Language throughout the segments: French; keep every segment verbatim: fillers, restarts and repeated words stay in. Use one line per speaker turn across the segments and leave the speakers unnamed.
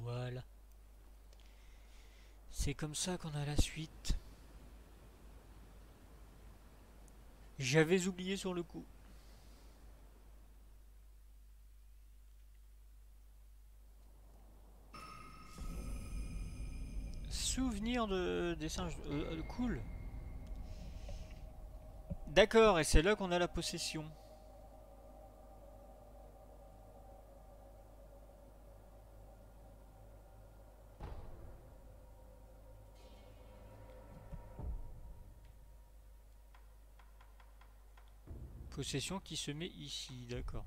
Voilà. C'est comme ça qu'on a la suite. J'avais oublié sur le coup. Souvenir de des singes. Euh, euh, cool. D'accord, et c'est là qu'on a la possession. Possession qui se met ici, d'accord.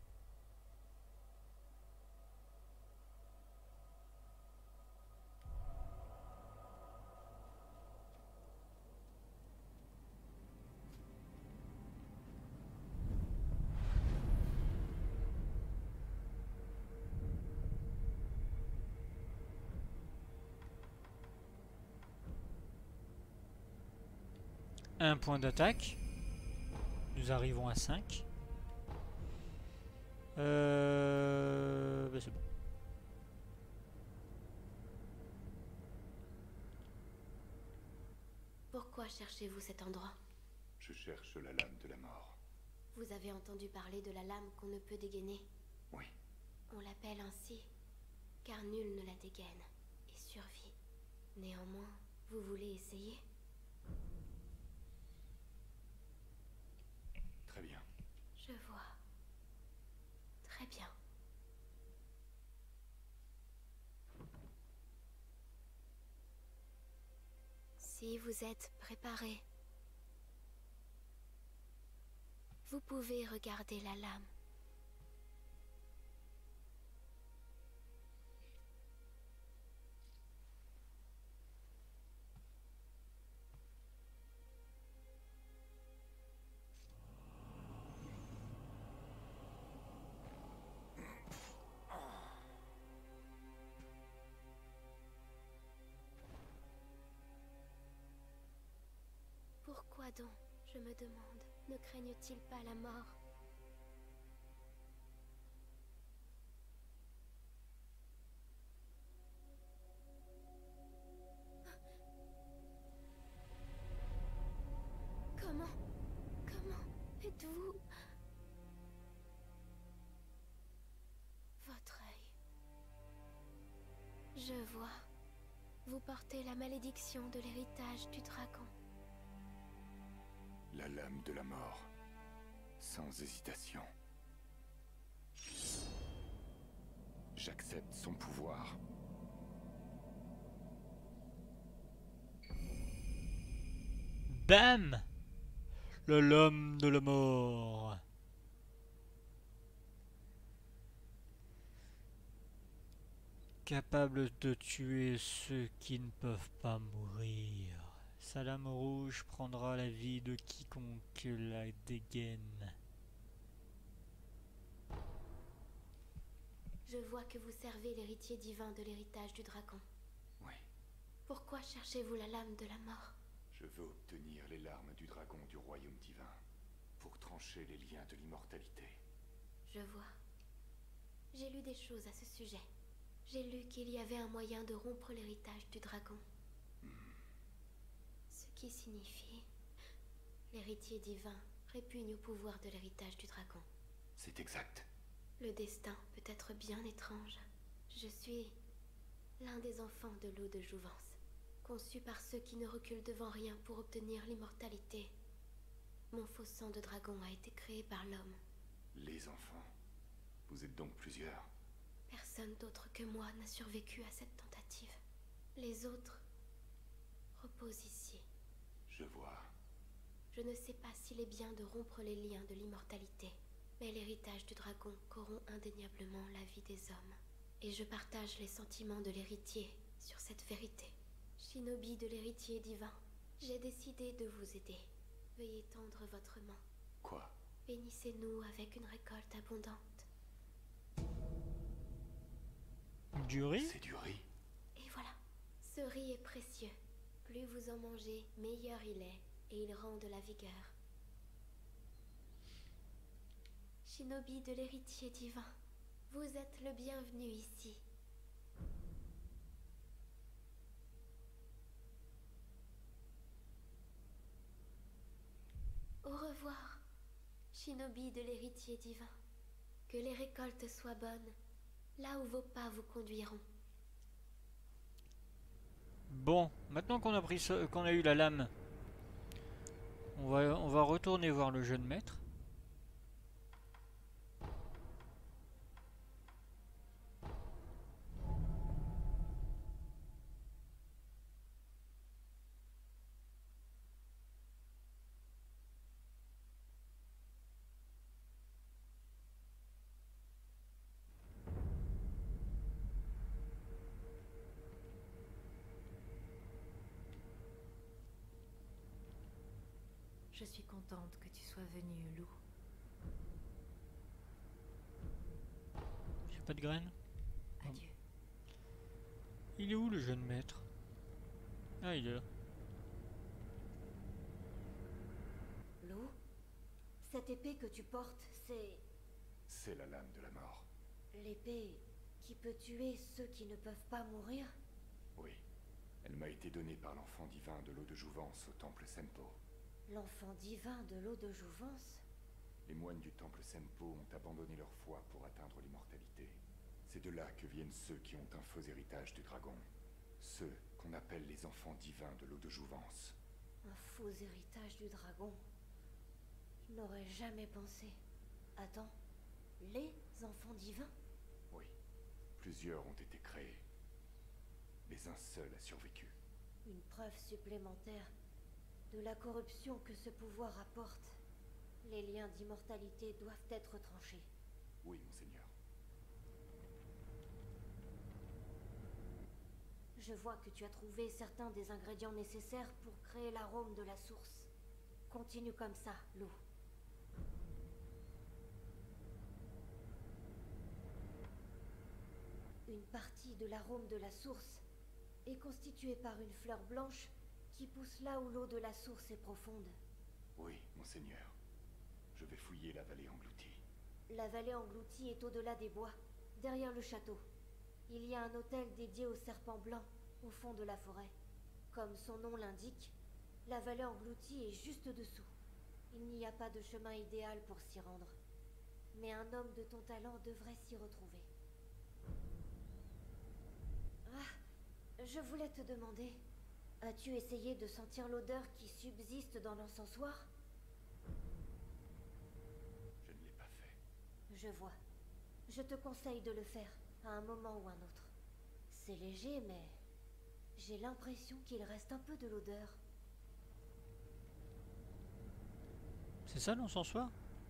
Un point d'attaque. Nous arrivons à cinq. Euh... Bah c'est bon.
Pourquoi cherchez-vous cet endroit?
Je cherche la lame de la mort.
Vous avez entendu parler de la lame qu'on ne peut dégainer?
Oui.
On l'appelle ainsi, car nul ne la dégaine et survit. Néanmoins, vous voulez essayer?
Très bien.
Je vois. Très bien. Si vous êtes préparé, vous pouvez regarder la lame. Pourquoi donc, je me demande, ne craignent-ils pas la mort? Comment? Comment êtes-vous? Votre œil. Je vois. Vous portez la malédiction de l'héritage du dragon.
La lame de la mort. Sans hésitation. J'accepte son pouvoir.
Bam! Le lame de la mort. Capable de tuer ceux qui ne peuvent pas mourir. Sa lame rouge prendra la vie de quiconque la dégaine.
Je vois que vous servez l'héritier divin de l'héritage du dragon.
Oui.
Pourquoi cherchez-vous la lame de la mort?
Je veux obtenir les larmes du dragon du royaume divin. Pour trancher les liens de l'immortalité.
Je vois. J'ai lu des choses à ce sujet. J'ai lu qu'il y avait un moyen de rompre l'héritage du dragon.
Hmm.
Ce qui signifie... L'héritier divin répugne au pouvoir de l'héritage du dragon.
C'est exact.
Le destin peut être bien étrange. Je suis l'un des enfants de l'eau de jouvence, conçu par ceux qui ne reculent devant rien pour obtenir l'immortalité. Mon faux sang de dragon a été créé par l'homme.
Les enfants. Vous êtes donc plusieurs.
Personne d'autre que moi n'a survécu à cette tentative. Les autres reposent ici.
Je vois.
Je ne sais pas s'il est bien de rompre les liens de l'immortalité, mais l'héritage du dragon corrompt indéniablement la vie des hommes. Et je partage les sentiments de l'héritier sur cette vérité. Shinobi de l'héritier divin, j'ai décidé de vous aider. Veuillez tendre votre main.
Quoi?
Bénissez-nous avec une récolte abondante.
Du riz?
C'est du riz.
Et voilà, ce riz est précieux. Plus vous en mangez, meilleur il est, et il rend de la vigueur. Shinobi de l'héritier divin, vous êtes le bienvenu ici. shinobi de l'héritier divin. Que les récoltes soient bonnes, là où vos pas vous conduiront.
Bon, maintenant qu'on a pris ça, qu'on a eu la lame, on va, on va retourner voir le jeune maître.
Je suis contente que tu sois venu, Lou.
J'ai pas de graines.
Adieu.
Il est où le jeune maître? Ah, il est là.
Lou, cette épée que tu portes, c'est
C'est la lame de la mort.
l'épée qui peut tuer ceux qui ne peuvent pas mourir?
Oui. Elle m'a été donnée par l'enfant divin de l'eau de jouvence au temple Senpo.
L'enfant divin de l'eau de jouvence?
Les moines du temple Senpo ont abandonné leur foi pour atteindre l'immortalité. C'est de là que viennent ceux qui ont un faux héritage du dragon. Ceux qu'on appelle les enfants divins de l'eau de jouvence.
Un faux héritage du dragon? Je n'aurais jamais pensé. Attends, les enfants divins?
Oui. Plusieurs ont été créés. Mais un seul a survécu.
Une preuve supplémentaire de la corruption que ce pouvoir apporte. Les liens d'immortalité doivent être tranchés.
Oui, monseigneur.
Je vois que tu as trouvé certains des ingrédients nécessaires pour créer l'arôme de la source. Continue comme ça, Lou. Une partie de l'arôme de la source est constituée par une fleur blanche qui pousse là où l'eau de la source est profonde.
Oui, monseigneur. Je vais fouiller la vallée engloutie.
La vallée engloutie est au-delà des bois, derrière le château. Il y a un hôtel dédié au serpent blanc, au fond de la forêt. Comme son nom l'indique, la vallée engloutie est juste dessous. Il n'y a pas de chemin idéal pour s'y rendre. Mais un homme de ton talent devrait s'y retrouver. Ah, je voulais te demander, as-tu essayé de sentir l'odeur qui subsiste dans l'encensoir?
Je ne l'ai pas fait.
Je vois. Je te conseille de le faire, à un moment ou un autre. C'est léger, mais j'ai l'impression qu'il reste un peu de l'odeur.
C'est ça l'encensoir?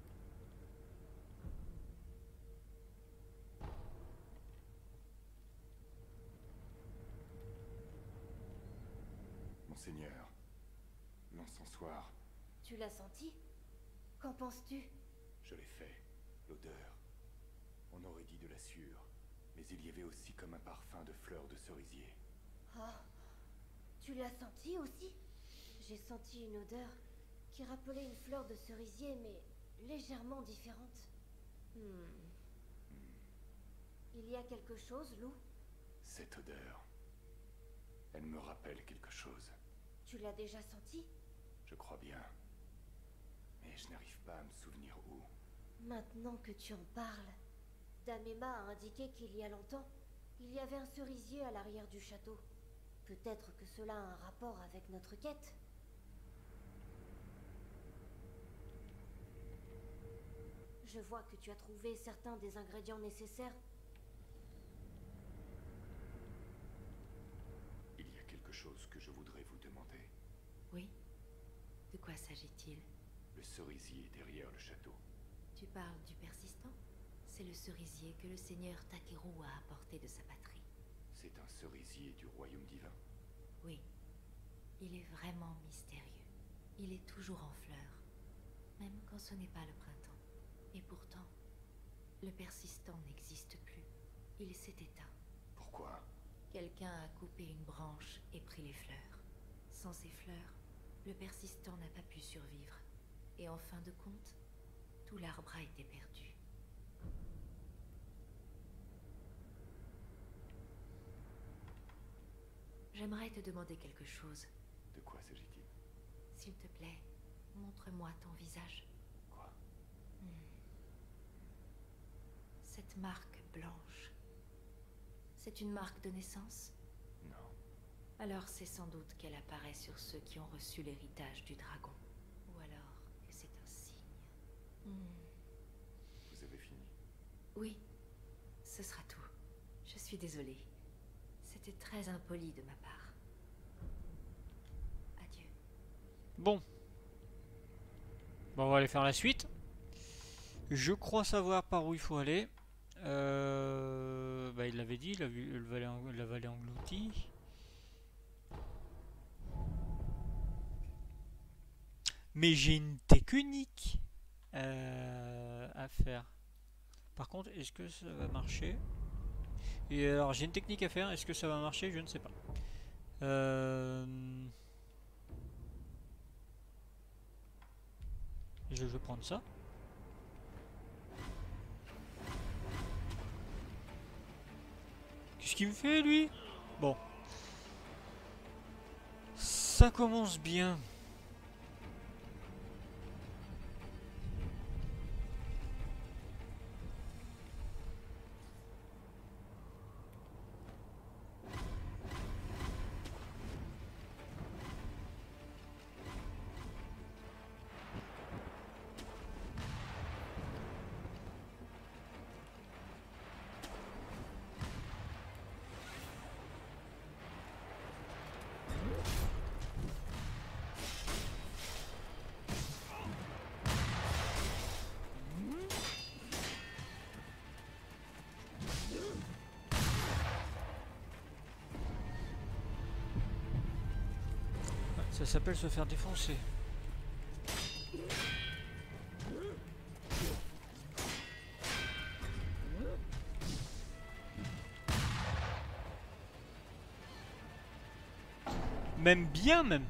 Monseigneur, l'encensoir,
Tu l'as senti? Qu'en penses-tu?
je l'ai fait. L'odeur. On aurait dit de la sueur, mais il y avait aussi comme un parfum de fleurs de cerisier.
Ah, tu l'as senti aussi? J'ai senti une odeur qui rappelait une fleur de cerisier, mais légèrement différente. Hmm. Il y a quelque chose, Lou?
Cette odeur. Elle me rappelle quelque chose.
Tu l'as déjà senti?
Je crois bien. Mais je n'arrive pas à me souvenir où.
Maintenant que tu en parles, Damema a indiqué qu'il y a longtemps, il y avait un cerisier à l'arrière du château. Peut-être que cela a un rapport avec notre quête. Je vois que tu as trouvé certains des ingrédients nécessaires.
Il y a quelque chose que je voudrais vous demander.
Oui? De quoi s'agit-il?
Le cerisier derrière le château.
Tu parles du persistant? C'est le cerisier que le seigneur Takeru a apporté de sa patrie.
C'est un cerisier du royaume divin.
Oui. Il est vraiment mystérieux. Il est toujours en fleurs, même quand ce n'est pas le printemps. Et pourtant, le persistant n'existe plus. Il s'est éteint.
Pourquoi?
Quelqu'un a coupé une branche et pris les fleurs. Sans ces fleurs, le persistant n'a pas pu survivre. Et en fin de compte, tout l'arbre a été perdu. J'aimerais te demander quelque chose.
De quoi s'agit-il?
S'il te plaît, montre-moi ton visage.
Quoi?
Cette marque blanche, c'est une marque de naissance?
Non.
Alors c'est sans doute qu'elle apparaît sur ceux qui ont reçu l'héritage du dragon. Ou alors que c'est un signe. Hmm.
Vous avez fini?
Oui, ce sera tout. Je suis désolée. C'était très impoli de ma part. Adieu.
Bon. Bon, on va aller faire la suite. Je crois savoir par où il faut aller. Euh, bah, il l'avait dit, il a vu le vallée, la vallée engloutie. Mais j'ai une technique euh, à faire. Par contre, est-ce que ça va marcher? Et alors, j'ai une technique à faire. Est-ce que ça va marcher? Je ne sais pas. Euh... Je vais prendre ça. Qu'est-ce qu'il me fait, lui? Bon. Ça commence bien. Ça s'appelle se faire défoncer. Même bien même.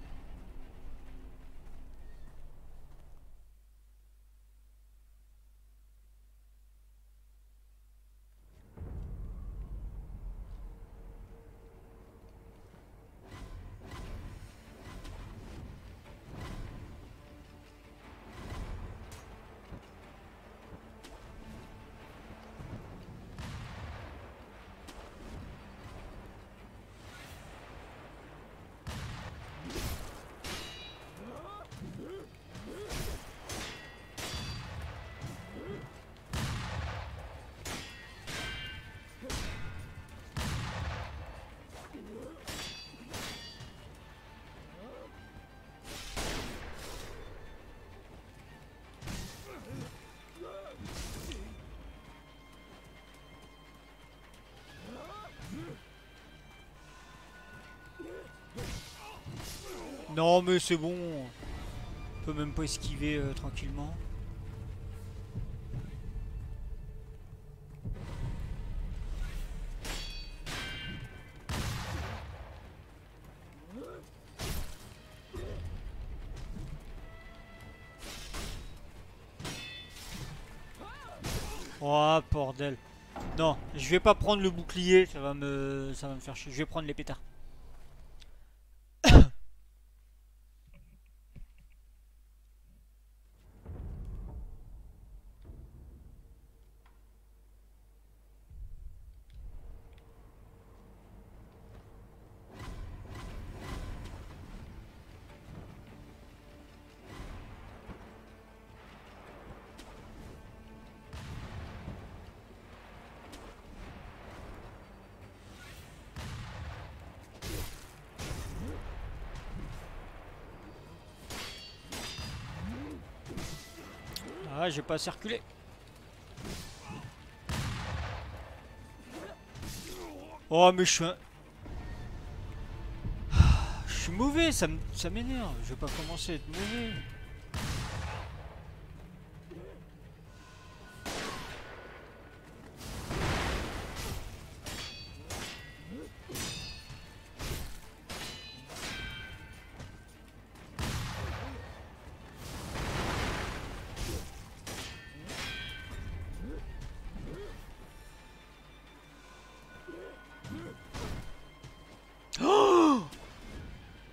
Non mais c'est bon. On peut même pas esquiver euh, tranquillement. Oh bordel. Non, je vais pas prendre le bouclier, ça va me ça va me faire chier. Je vais prendre les pétards. Ah, j'ai pas circulé. Oh, mais je suis un... Je suis mauvais, ça m'énerve. Je vais pas commencer à être mauvais.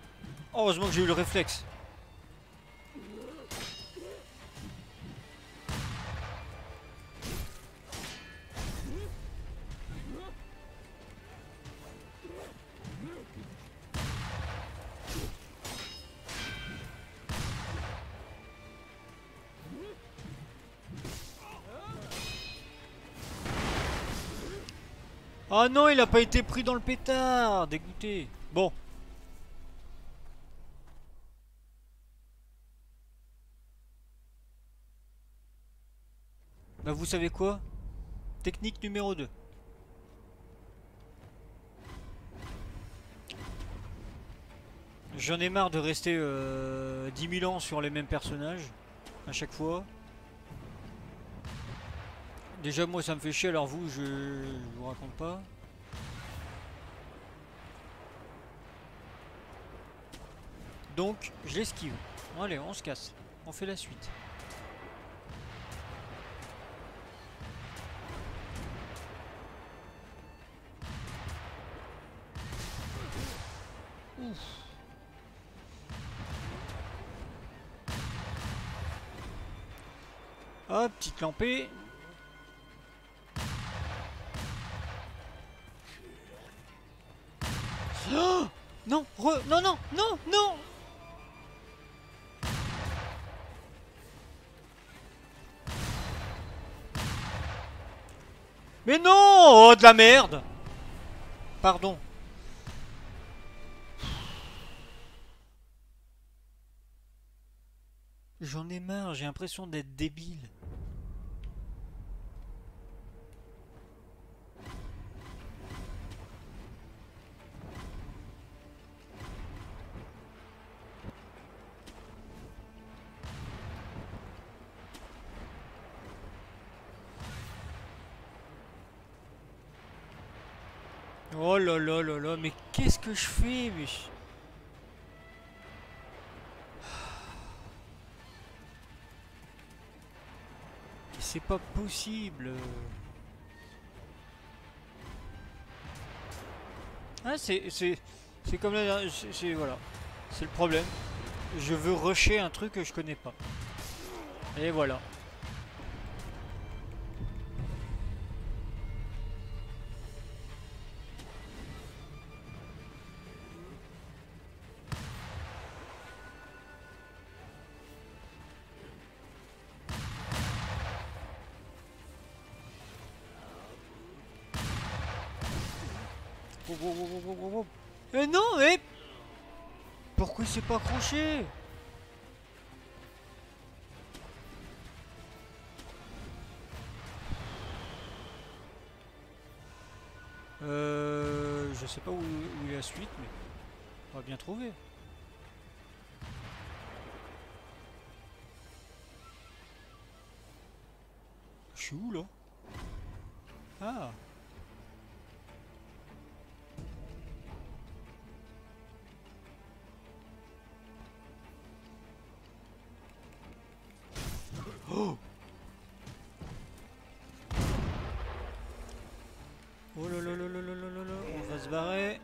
Heureusement que j'ai eu le réflexe. Ah non, il a pas été pris dans le pétard. Dégoûté. Bon. Bah vous savez quoi? Technique numéro deux. J'en ai marre de rester euh, dix mille ans sur les mêmes personnages à chaque fois. Déjà moi ça me fait chier, alors vous je, je vous raconte pas. Donc je l'esquive. Bon, allez, on se casse. On fait la suite. Ouf. Hop, petite lampée. Oh non, re, non, non, non, non. Mais non, oh de la merde. Pardon. J'en ai marre, j'ai l'impression d'être débile. Oh là là là là, mais qu'est-ce que je fais, mais... C'est pas possible. Ah, c'est... C'est c'est comme la dernière... C'est... Voilà. C'est le problème. Je veux rusher un truc que je connais pas. Et voilà. Oh, oh, oh, oh, oh, oh. Eh non, mais... Pourquoi il s'est pas accroché? Euh... Je sais pas où, où est la suite, mais... On va bien trouver. Je suis où, là? Ah. Oh! Oh là là là là là là là là, on va se barrer.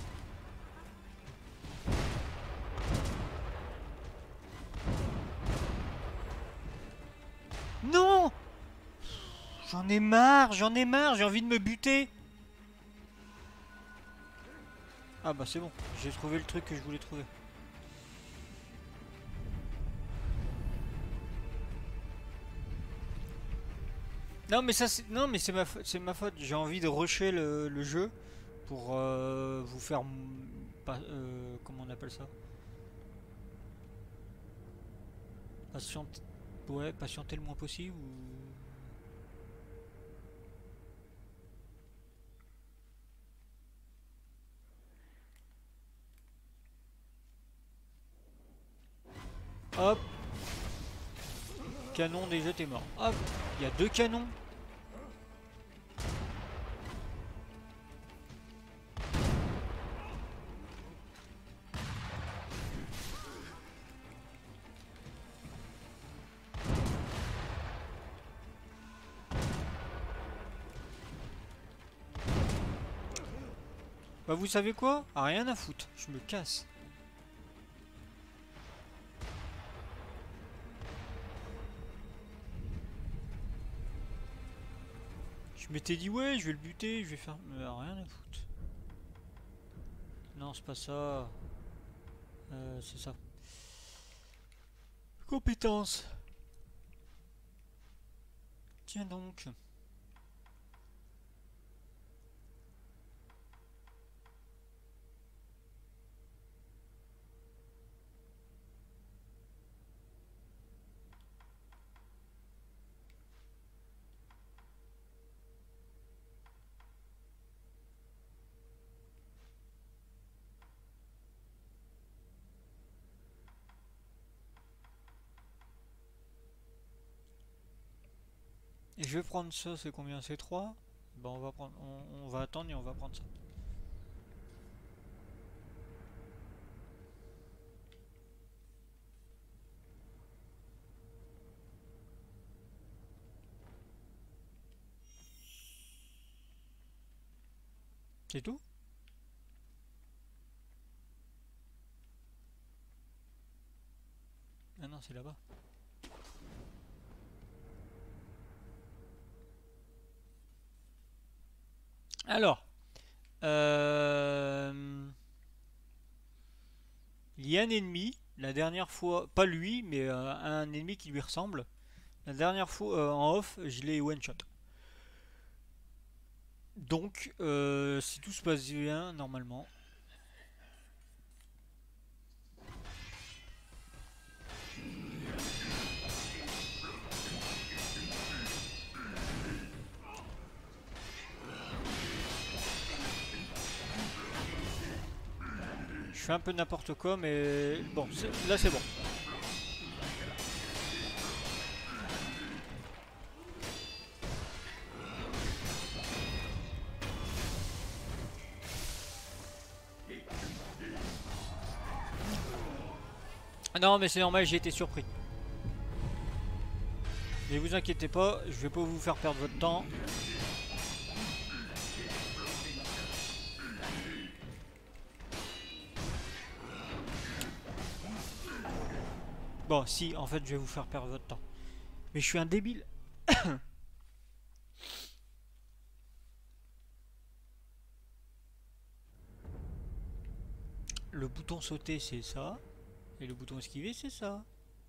Non! J'en ai marre, j'en ai marre, j'ai envie de me buter. Ah bah c'est bon, j'ai trouvé le truc que je voulais trouver. Non mais ça c'est non mais c'est ma faute, c'est ma faute. J'ai envie de rusher le, le jeu pour euh, vous faire pas euh, comment on appelle ça? Patienter, ouais, patienter le moins possible ou... Hop. Canon déjà t'es mort. Hop. Il y a deux canons. Bah vous savez quoi? Ah, rien à foutre. Je me casse. Je m'étais dit ouais je vais le buter, je vais faire... Mais rien à foutre. Non c'est pas ça. Euh, c'est ça. Compétence. Tiens donc. Et je vais prendre ça, c'est combien? C'est trois. Bon, on va prendre, on, on va attendre et on va prendre ça. C'est tout? Ah non, c'est là-bas. Alors, euh, il y a un ennemi, la dernière fois, pas lui, mais euh, un ennemi qui lui ressemble. La dernière fois, euh, en off, je l'ai one-shot. Donc, euh, si tout se passe bien, normalement. Je fais un peu n'importe quoi, mais bon, là c'est bon. Non, mais c'est normal, j'ai été surpris. Ne vous inquiétez pas, je vais pas vous faire perdre votre temps. Bon, si, en fait, je vais vous faire perdre votre temps. Mais je suis un débile. Le bouton sauter, c'est ça. Et le bouton esquiver, c'est ça.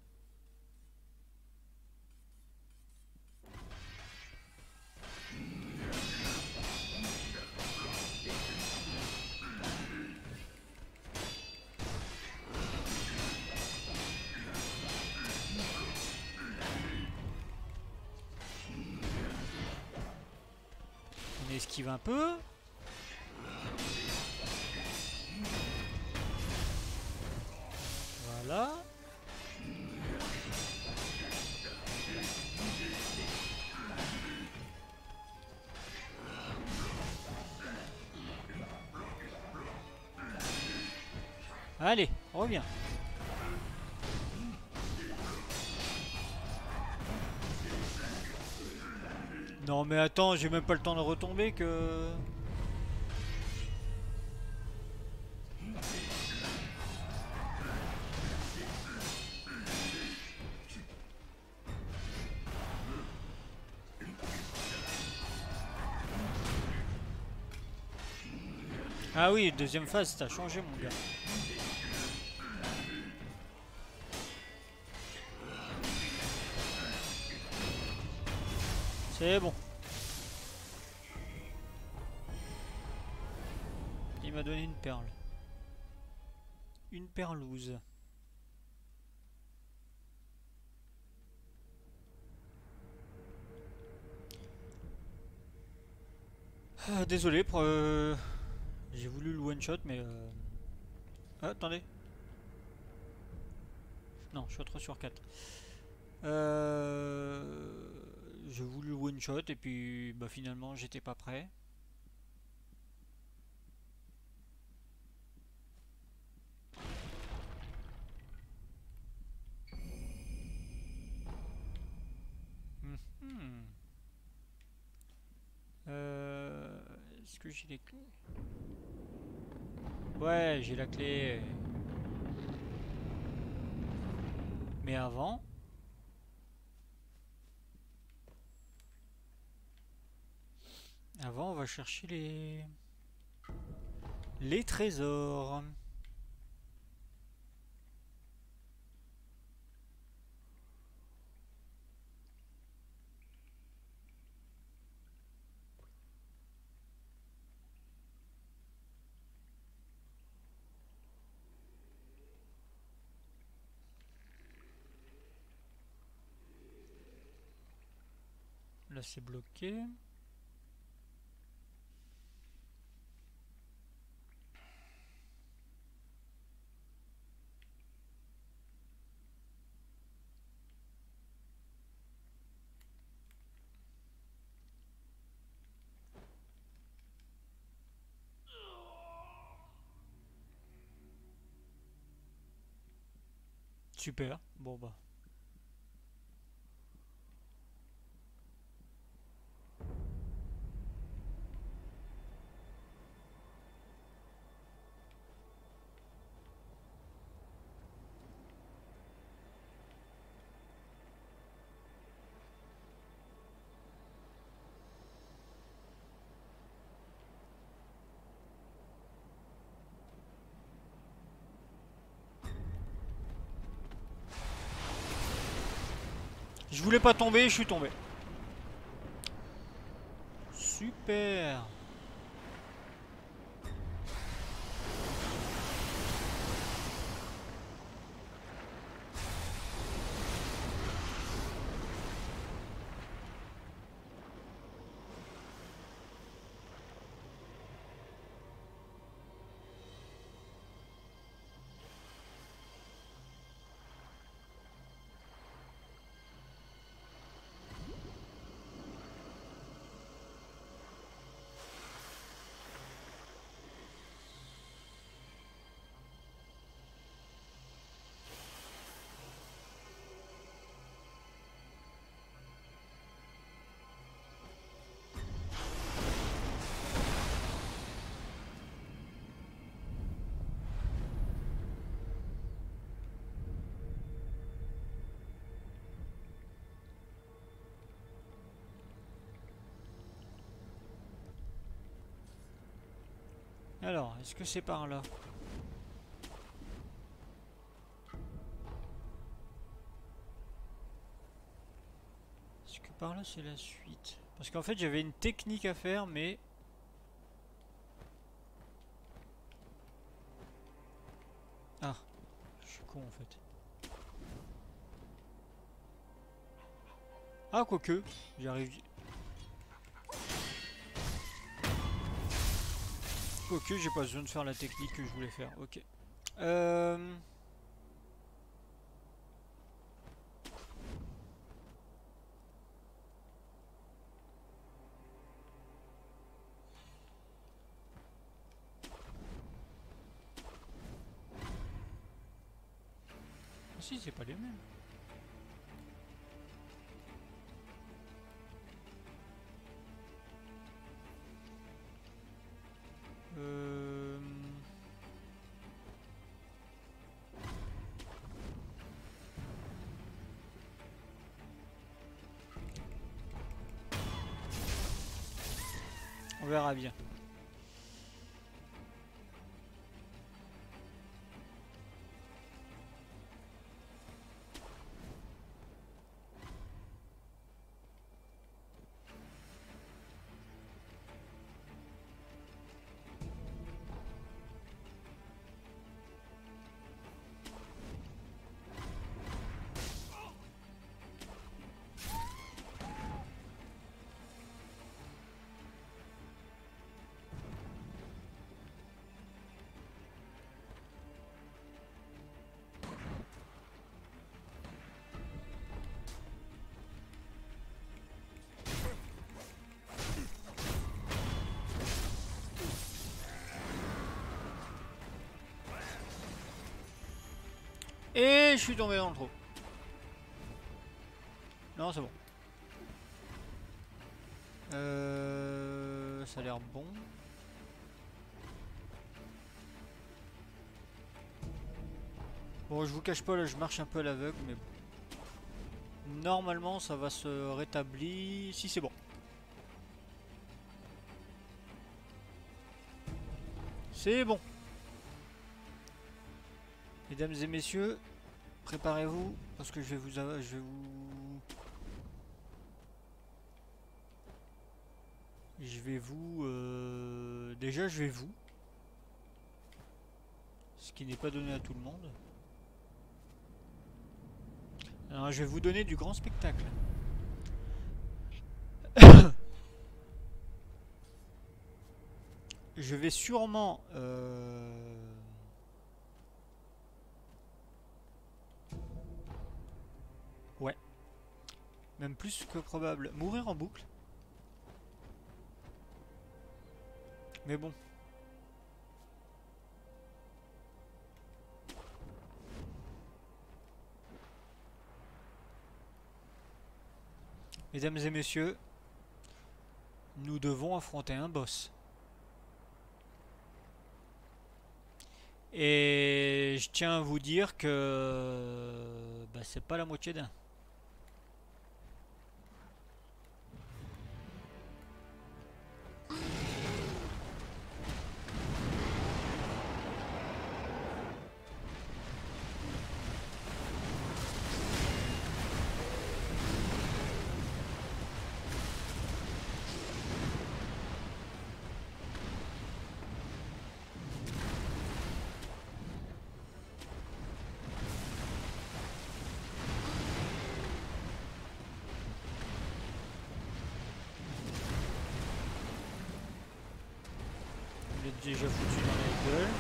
On esquive un peu. Voilà. Allez, reviens. Non mais attends, j'ai même pas le temps de retomber que... Ah oui, deuxième phase, t'as changé mon gars. C'est bon. Il m'a donné une perle. Une perlouse. Ah, désolé pour... Euh... J'ai voulu le one shot mais... Euh... Ah, attendez. Non, je suis à trois sur quatre. Euh... J'ai voulu le one shot et puis bah, finalement j'étais pas prêt. Hmm. Euh... Est-ce que j'ai les clés? Ouais, j'ai la clé. Mais avant... Avant, on va chercher les... Les trésors. Là, c'est bloqué. Super. Bon bah. Je voulais pas tomber, je suis tombé. Super. Alors, est-ce que c'est par là? Est-ce que par là c'est la suite? Parce qu'en fait j'avais une technique à faire mais... Ah, je suis con en fait. Ah, quoique, j'y arrive. Quoique, j'ai pas besoin de faire la technique que je voulais faire. Ok. Euh... Ah si, c'est pas les mêmes. Euh... On verra bien. Et je suis tombé dans le trou. Non, c'est bon. Euh, ça a l'air bon. Bon, je vous cache pas, là je marche un peu à l'aveugle, mais bon. Normalement ça va se rétablir. Si, c'est bon. C'est bon. Mesdames et messieurs, préparez-vous parce que je vais vous, je vais vous, je vais vous, euh... déjà je vais vous, ce qui n'est pas donné à tout le monde. Alors je vais vous donner du grand spectacle. Je vais sûrement euh... ouais, même plus que probable, mourir en boucle. Mais bon. Mesdames et messieurs, nous devons affronter un boss. Et je tiens à vous dire que bah, c'est pas la moitié d'un. Déjà foutu dans la gueule.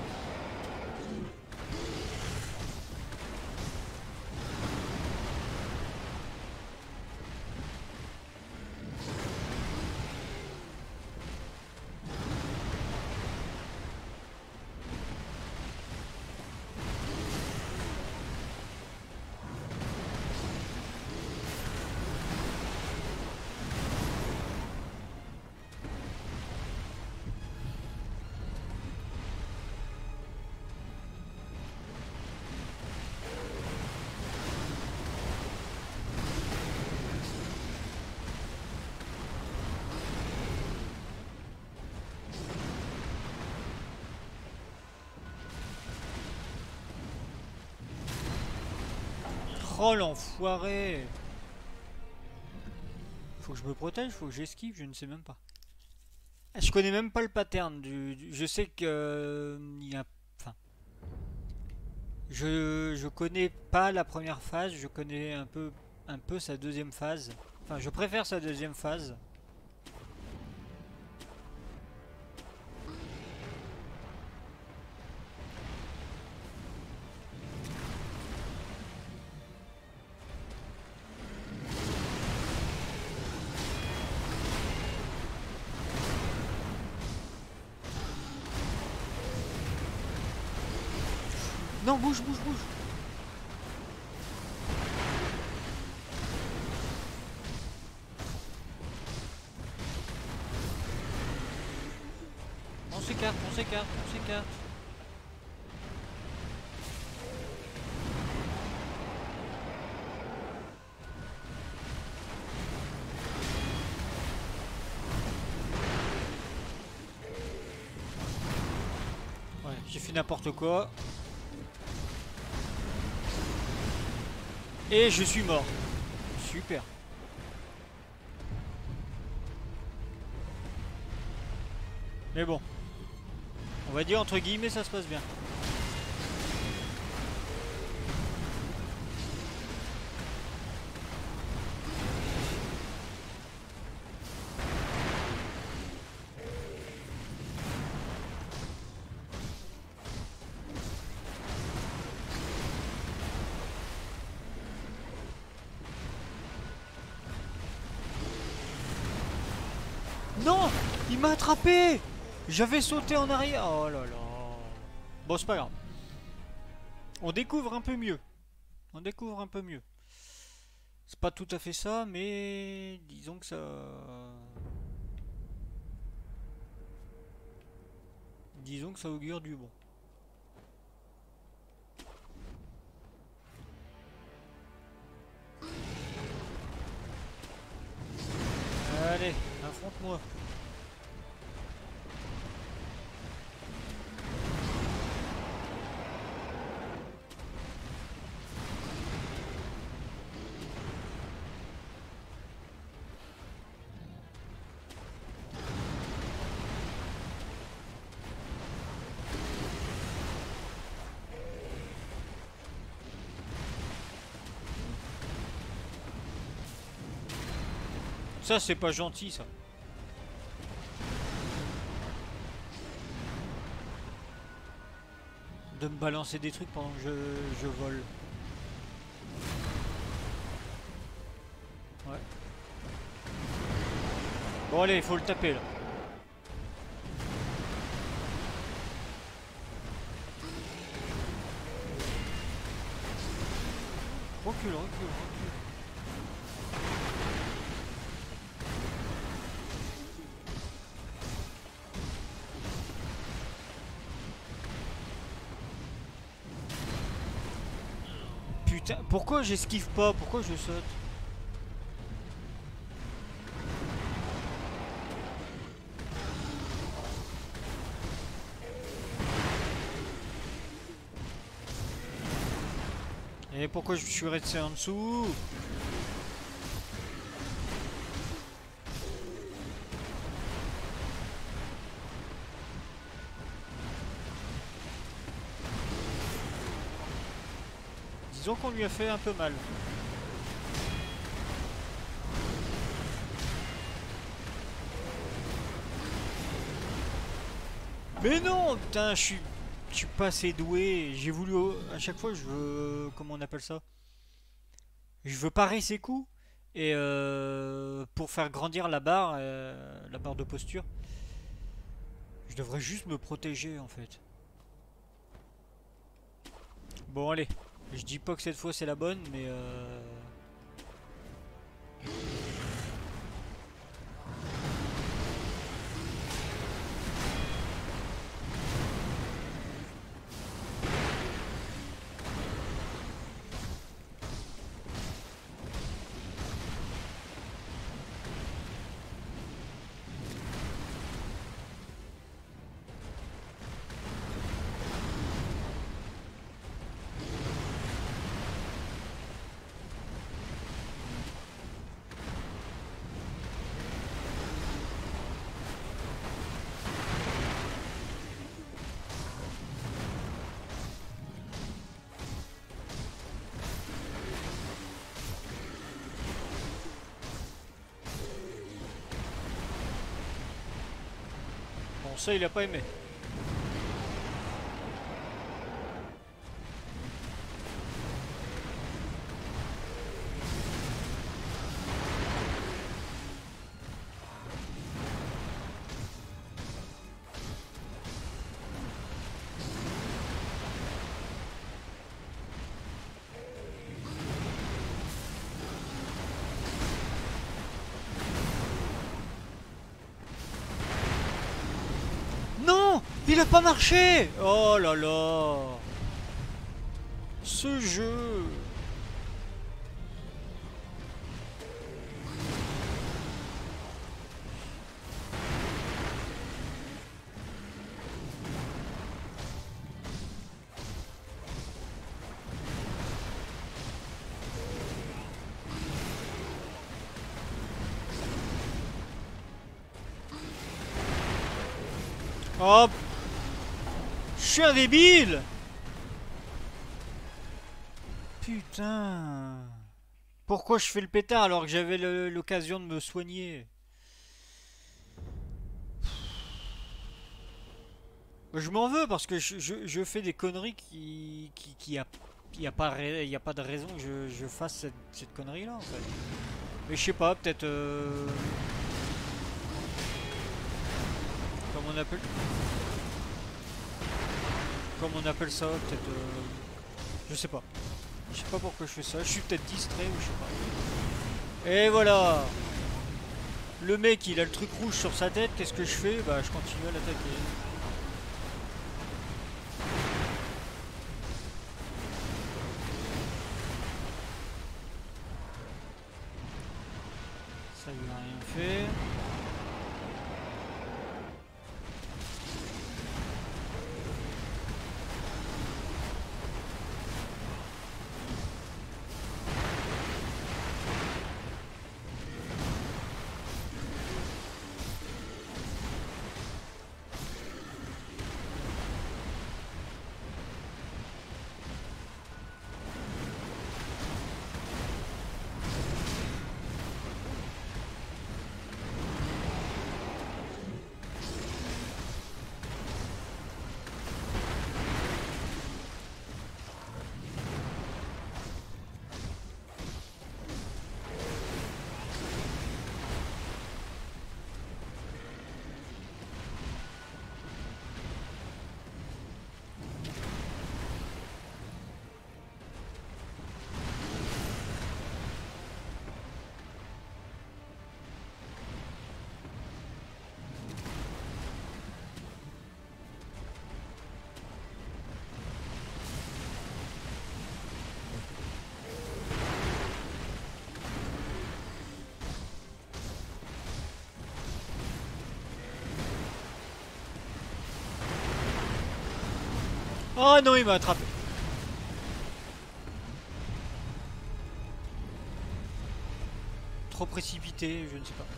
Oh l'enfoiré! Faut que je me protège, faut que j'esquive, je ne sais même pas. Je connais même pas le pattern du. du- je sais que euh, il y a. Enfin. Je, je connais pas la première phase, je connais un peu un peu sa deuxième phase. Enfin, je préfère sa deuxième phase. Non, bouge, bouge, bouge. On s'écarte, on s'écarte, on s'écarte. Ouais, j'ai fait n'importe quoi. Et je suis mort. Super. Mais bon. On va dire entre guillemets ça se passe bien. Non! Il m'a attrapé! J'avais sauté en arrière. Oh là là. Bon, c'est pas grave. On découvre un peu mieux. On découvre un peu mieux. C'est pas tout à fait ça, mais disons que ça... Disons que ça augure du bon. Allez, affronte-moi. Ça, c'est pas gentil, ça. De me balancer des trucs pendant que je, je vole. Ouais. Bon, allez, il faut le taper, là. Recule, recule, recule. Putain, pourquoi j'esquive pas? Pourquoi je saute? Et pourquoi je suis resté en dessous? Disons qu'on lui a fait un peu mal. Mais non, putain, je suis, je suis pas assez doué. J'ai voulu, à chaque fois, je veux, comment on appelle ça? Je veux parer ses coups et euh, pour faire grandir la barre, euh, la barre de posture. Je devrais juste me protéger en fait. Bon allez, je dis pas que cette fois c'est la bonne, mais euh... Bon, ça il a pas aimé. Non, il a pas marché. Oh là là. Ce jeu. Oh, je suis un débile. Putain. Pourquoi je fais le pétard alors que j'avais le- l'occasion de me soigner? Je m'en veux parce que je, je- je fais des conneries qui qui, qui a, il y a pas rai- il y a pas de raison que je, je fasse cette, cette connerie là en fait. Mais je sais pas, peut-être euh, comment on appelle comment on appelle ça, peut-être euh, je sais pas. Je sais pas pourquoi je fais ça, je suis peut-être distrait ou je sais pas. Et voilà. Le mec il a le truc rouge sur sa tête, qu'est-ce que je fais? Bah je continue à l'attaquer. Ça lui a rien fait. Oh non, il m'a attrapé. Trop précipité, je ne sais pas.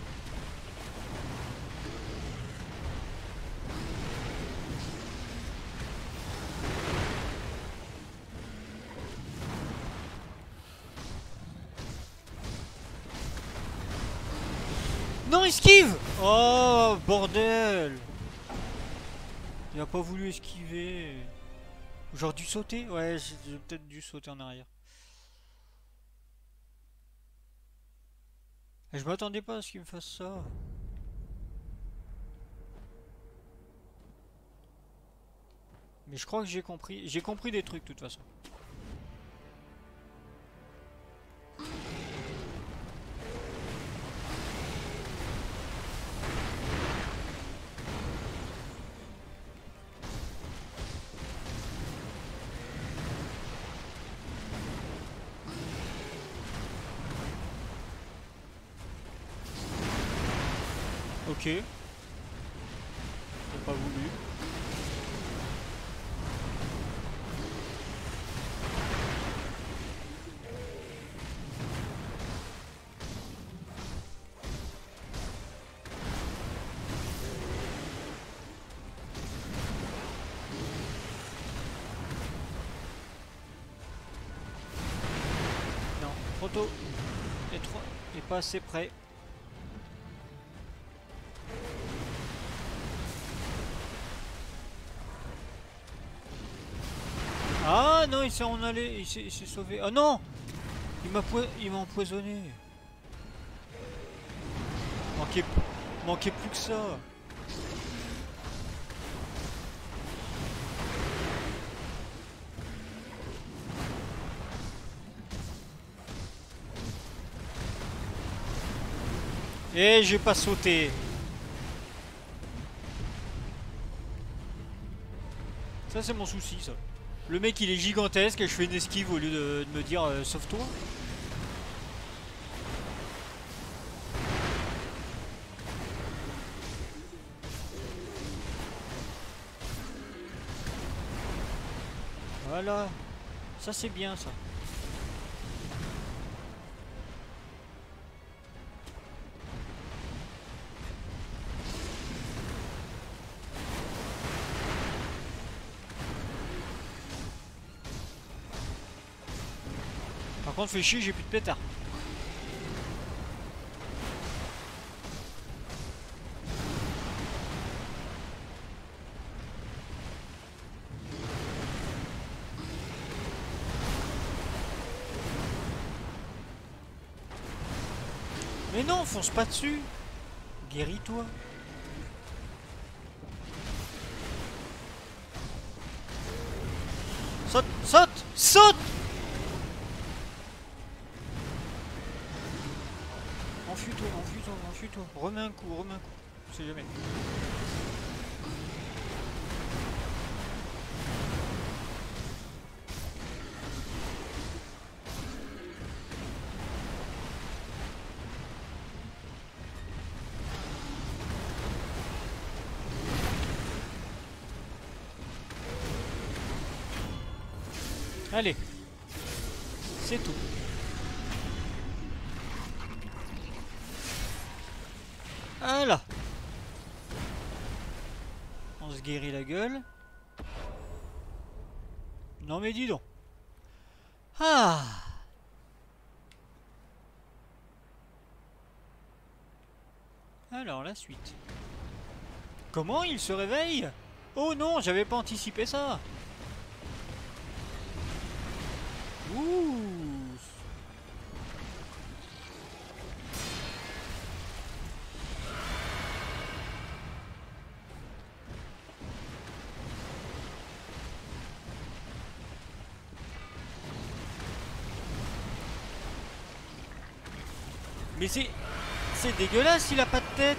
Non, esquive! Oh, bordel! Il a pas voulu esquiver. J'aurais dû sauter? Ouais, j'ai peut-être dû sauter en arrière. Et je m'attendais pas à ce qu'il me fasse ça. Mais je crois que j'ai compris. J'ai compris des trucs de toute façon. Ok. J'ai pas voulu. Non, trop tôt. Et trop. Et pas assez près. Ah non, il s'est en allé, il s'est sauvé. Ah non, il m'a il m'a empoisonné. Manquait, manquait plus que ça. Et j'ai pas sauté. Ça c'est mon souci, ça. Le mec il est gigantesque et je fais une esquive au lieu de, de me dire euh, sauve-toi. Voilà. Ça c'est bien ça. Par contre fais chier, j'ai plus de pétard. Mais non, fonce pas dessus. Guéris-toi. Saute, saute, saute. Enfuis-toi, enfuis-toi, enfuis-toi. Remets un coup, remets un coup. Je sais jamais. Allez, c'est tout. Voilà. On se guérit la gueule. Non mais dis donc. Ah. Alors la suite. Comment il se réveille? Oh non, j'avais pas anticipé ça. Ouh. Mais c'est... C'est dégueulasse, il a pas de tête.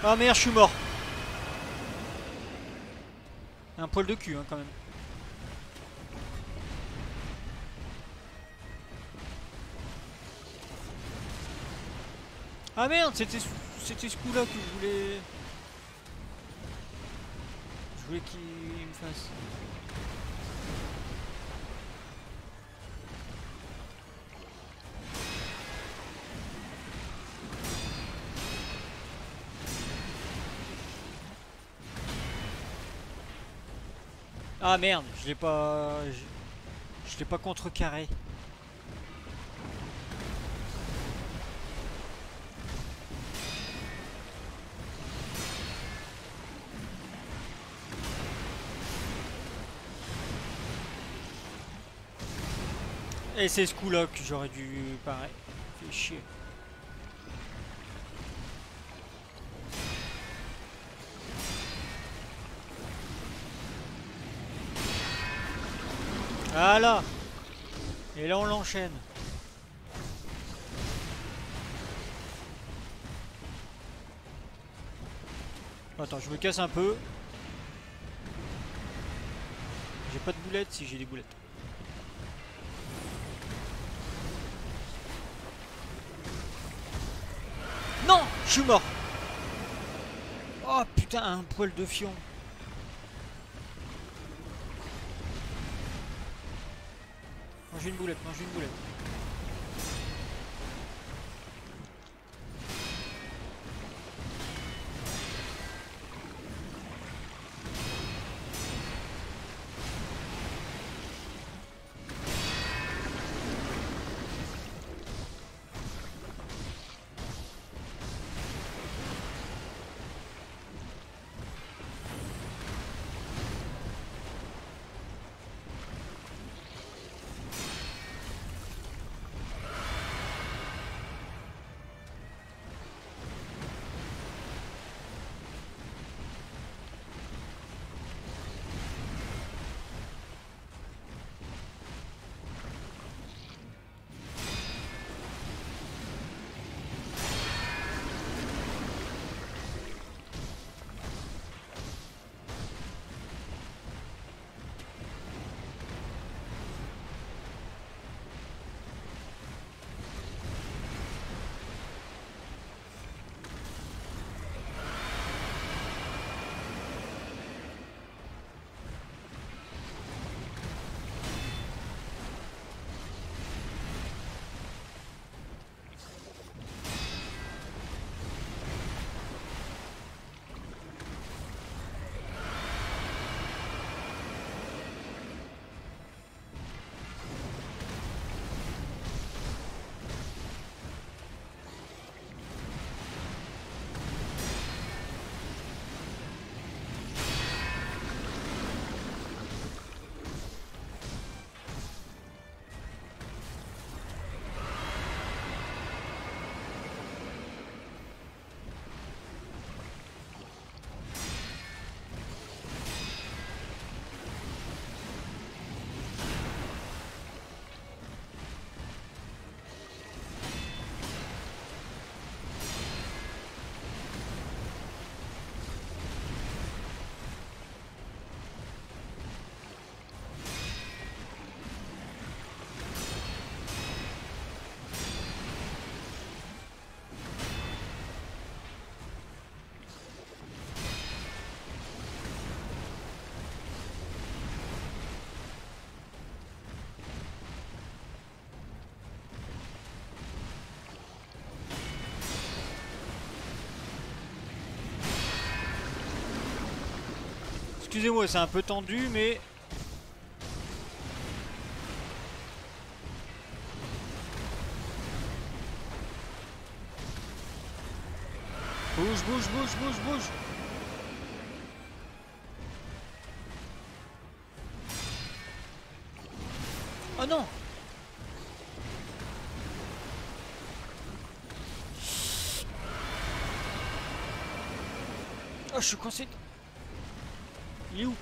Ah merde, je suis mort. Un poil de cul, hein, quand même. Ah merde, c'était c'était ce coup-là que je voulais... Je voulais qu'il me fasse. Ah merde, je l'ai pas... Je, je l'ai pas contrecarré. Et c'est ce coup-là que j'aurais dû... Pareil. Fait chier. Voilà. Et là on l'enchaîne. Attends, je me casse un peu. J'ai pas de boulettes si j'ai des boulettes. Non, je suis mort. Oh putain, un poil de fion. Mange une boulette, mange une boulette. Excusez-moi, c'est un peu tendu, mais... Bouge, bouge, bouge, bouge, bouge. Oh non! Oh, je suis coincé. Il est où?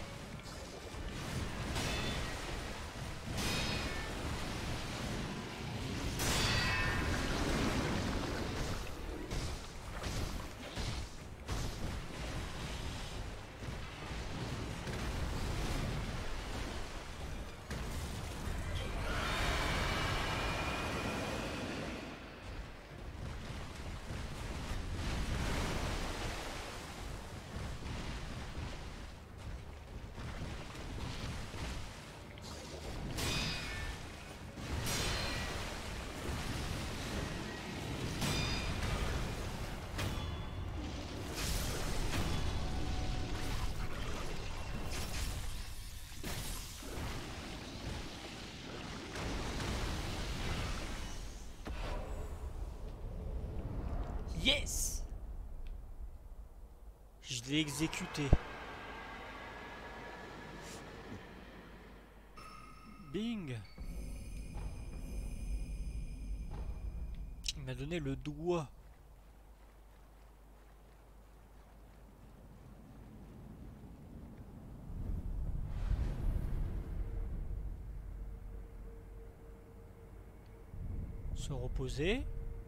Yes! Je l'ai exécuté. Bing! Il m'a donné le doigt. Se reposer.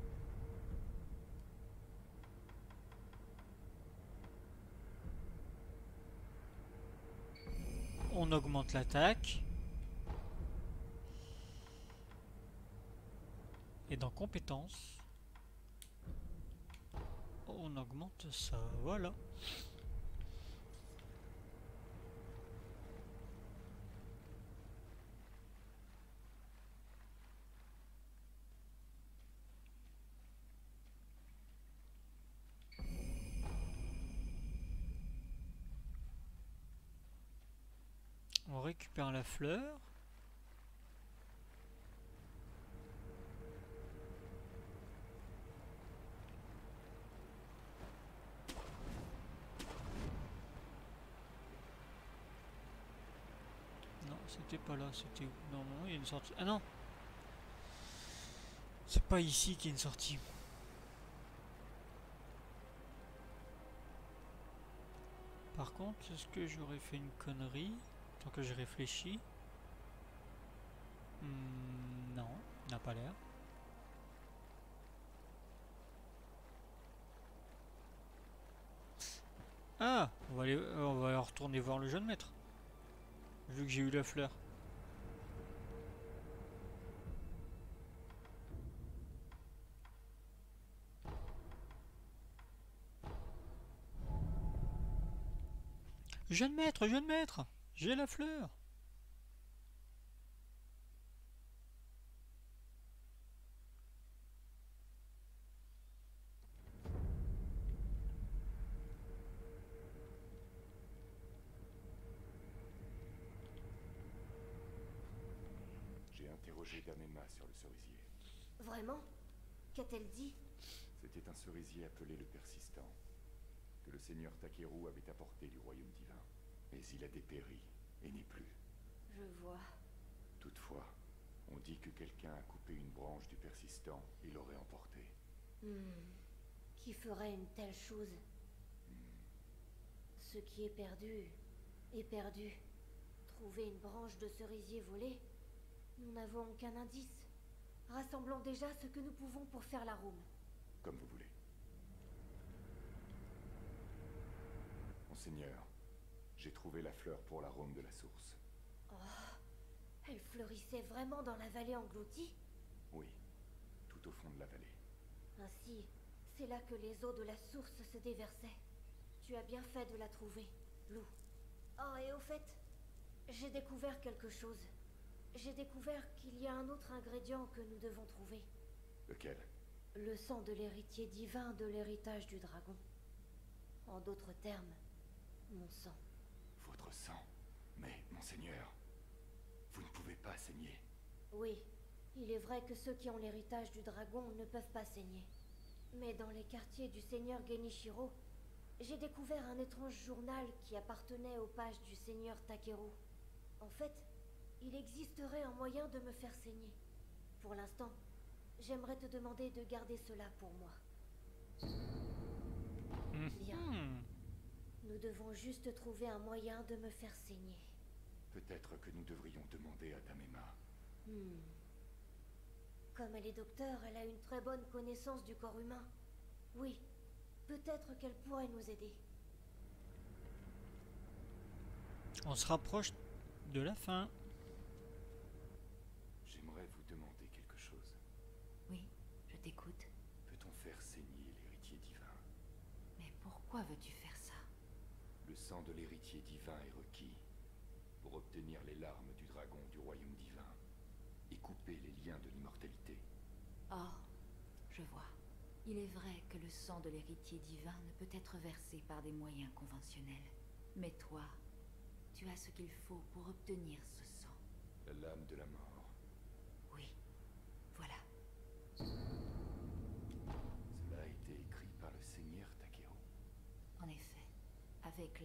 On augmente l'attaque. Et dans compétences, on augmente ça. Voilà. On récupère la fleur. Non, c'était pas là, c'était où? Normalement, il y a une sortie. Ah non! C'est pas ici qu'il y a une sortie. Par contre, est-ce que j'aurais fait une connerie? Tant que je réfléchis. Hmm, non, n'a pas l'air. Ah, on va aller, on va retourner voir le jeune maître. Vu que j'ai eu la fleur. Jeune maître, jeune maître, j'ai la fleur.
J'ai interrogé Damema sur le cerisier.
Vraiment? Qu'a-t-elle dit?
C'était un cerisier appelé le Persistant, que le seigneur Takeru avait apporté du royaume divin. Mais il a dépéri et n'est plus.
Je vois.
Toutefois, on dit que quelqu'un a coupé une branche du Persistant et l'aurait emporté.
Hmm. Qui ferait une telle chose? Ce qui est perdu est perdu. Trouver une branche de cerisier volée? Nous n'avons aucun indice. Rassemblons déjà ce que nous pouvons pour faire la room.
Comme vous voulez. Monseigneur, j'ai trouvé la fleur pour l'arôme de la source.
Oh, elle fleurissait vraiment dans la vallée engloutie?
Oui, tout au fond de la vallée.
Ainsi, c'est là que les eaux de la source se déversaient. Tu as bien fait de la trouver, Lou. Oh, et au fait, j'ai découvert quelque chose. J'ai découvert qu'il y a un autre ingrédient que nous devons trouver.
Lequel?
Le sang de l'héritier divin de l'héritage du dragon. En d'autres termes, mon sang.
Votre sang? Mais, monseigneur, vous ne pouvez pas saigner.
Oui, il est vrai que ceux qui ont l'héritage du dragon ne peuvent pas saigner. Mais dans les quartiers du seigneur Genichiro, j'ai découvert un étrange journal qui appartenait aux pages du seigneur Takeru. En fait, il existerait un moyen de me faire saigner. Pour l'instant, j'aimerais te demander de garder cela pour moi. Bien.
Hmm.
Nous devons juste trouver un moyen de me faire saigner.
Peut-être que nous devrions demander à Damema.
Hmm. Comme elle est docteur, elle a une très bonne connaissance du corps humain. Oui, peut-être qu'elle pourrait nous aider.
On se rapproche de la fin.
J'aimerais vous demander quelque chose.
Oui, je t'écoute.
Peut-on faire saigner l'héritier divin?
Mais pourquoi veux-tu faire ça?
Le sang de l'héritier divin est requis pour obtenir les larmes du dragon du royaume divin et couper les liens de l'immortalité.
Oh, je vois. Il est vrai que le sang de l'héritier divin ne peut être versé par des moyens conventionnels. Mais toi, tu as ce qu'il faut pour obtenir ce sang.
La lame de la mort.
Oui, voilà.
Cela a été écrit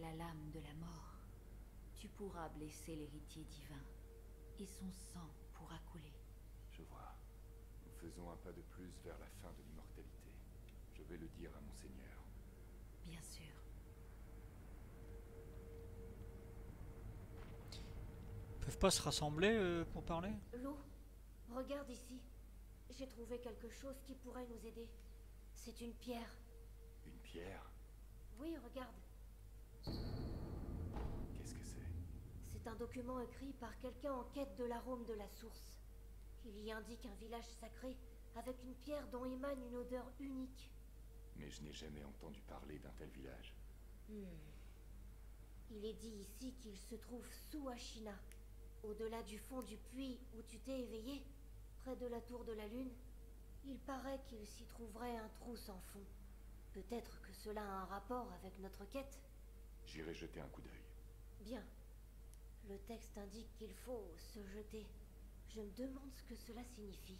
la lame de la mort, tu pourras blesser l'héritier divin, et son sang pourra couler.
Je vois. Nous faisons un pas de plus vers la fin de l'immortalité. Je vais le dire à Monseigneur.
Bien sûr.
Ils peuvent pas se rassembler euh, pour parler?
Lou, regarde ici. J'ai trouvé quelque chose qui pourrait nous aider. C'est une pierre.
Une pierre?
Oui, regarde.
Qu'est-ce que c'est?
C'est un document écrit par quelqu'un en quête de l'arôme de la source. Il y indique un village sacré avec une pierre dont émane une odeur unique.
Mais je n'ai jamais entendu parler d'un tel village.
Hmm. Il est dit ici qu'il se trouve sous Ashina, au-delà du fond du puits où tu t'es éveillé, près de la tour de la lune. Il paraît qu'il s'y trouverait un trou sans fond. Peut-être que cela a un rapport avec notre quête.
J'irai jeter un coup d'œil.
Bien. Le texte indique qu'il faut se jeter. Je me demande ce que cela signifie.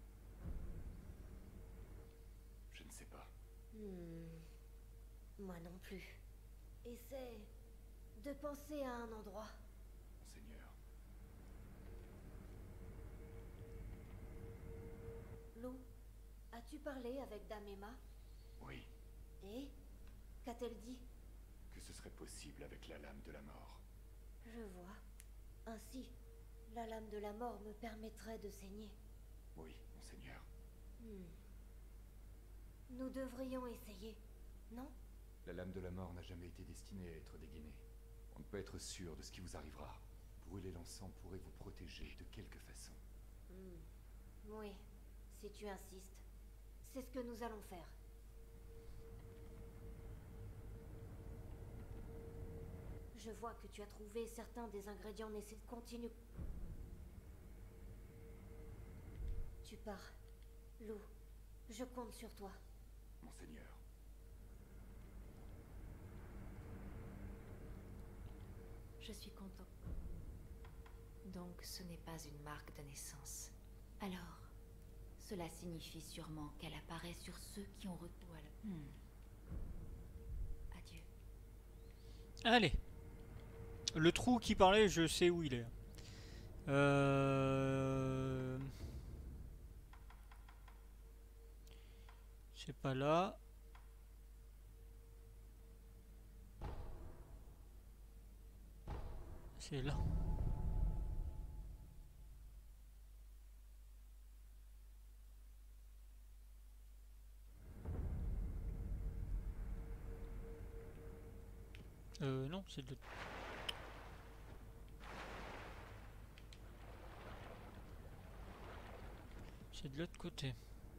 Je ne sais pas.
Hmm. Moi non plus. Essaie de penser à un endroit.
Monseigneur.
Lou, as-tu parlé avec Dame Emma?
Oui,
Et qu'a-t-elle dit?
que ce serait possible avec la lame de la mort.
Je vois. Ainsi, la lame de la mort me permettrait de saigner.
Oui, Monseigneur.
Hmm. Nous devrions essayer, non?
La lame de la mort n'a jamais été destinée à être dégainée. On ne peut être sûr de ce qui vous arrivera. Brûler l'encens pourrait vous protéger de quelque façon.
Hmm. Oui, si tu insistes. C'est ce que nous allons faire. Je vois que tu as trouvé certains des ingrédients nécessaires. Continue. Tu pars. Lou, je compte sur toi.
Monseigneur.
Je suis content. Donc ce n'est pas une marque de naissance. Alors, cela signifie sûrement qu'elle apparaît sur ceux qui ont retour à la... Hmm. Adieu.
Allez. Le trou qui parlait, je sais où il est. Euh... C'est pas là. C'est là. Euh, non, c'est de... C'est de l'autre côté.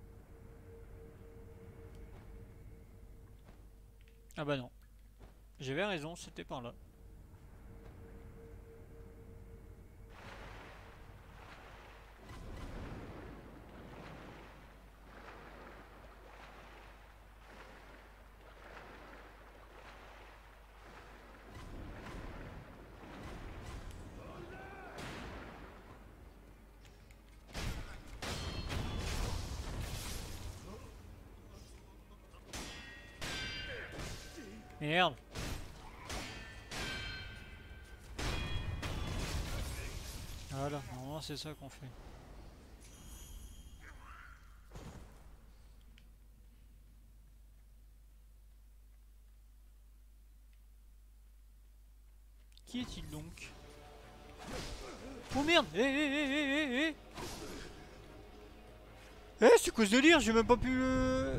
Ah bah non. J'avais raison, c'était par là. Merde. Voilà, normalement c'est ça qu'on fait. Qui est-il donc? Oh merde! Eh eh eh eh eh eh Eh c'est quoi ce délire? J'ai même pas pu le...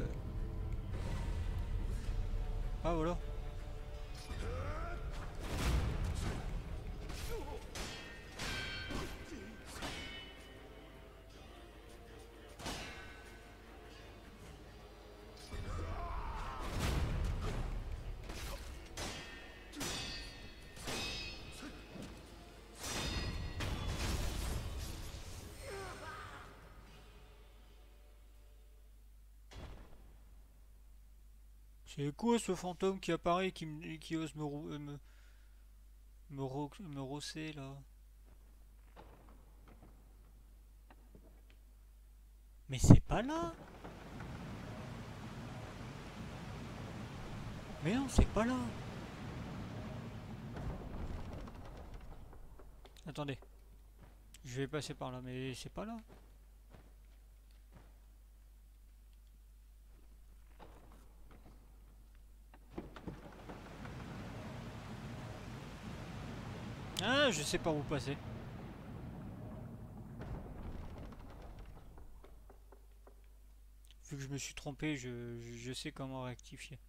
Ah voilà. C'est quoi ce fantôme qui apparaît, qui, me- qui ose me, rou- euh, me, me, ro- me rosser là? Mais c'est pas là! Mais non, c'est pas là! Attendez. Je vais passer par là, mais c'est pas là. Ah, je sais par où passer. Vu que je me suis trompé, je, je, je sais comment rectifier.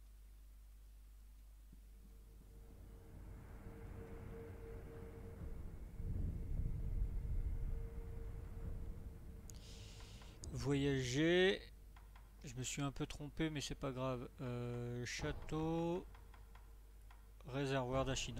Voyager. Je me suis un peu trompé, mais c'est pas grave. Euh, château. Réservoir d'Achina.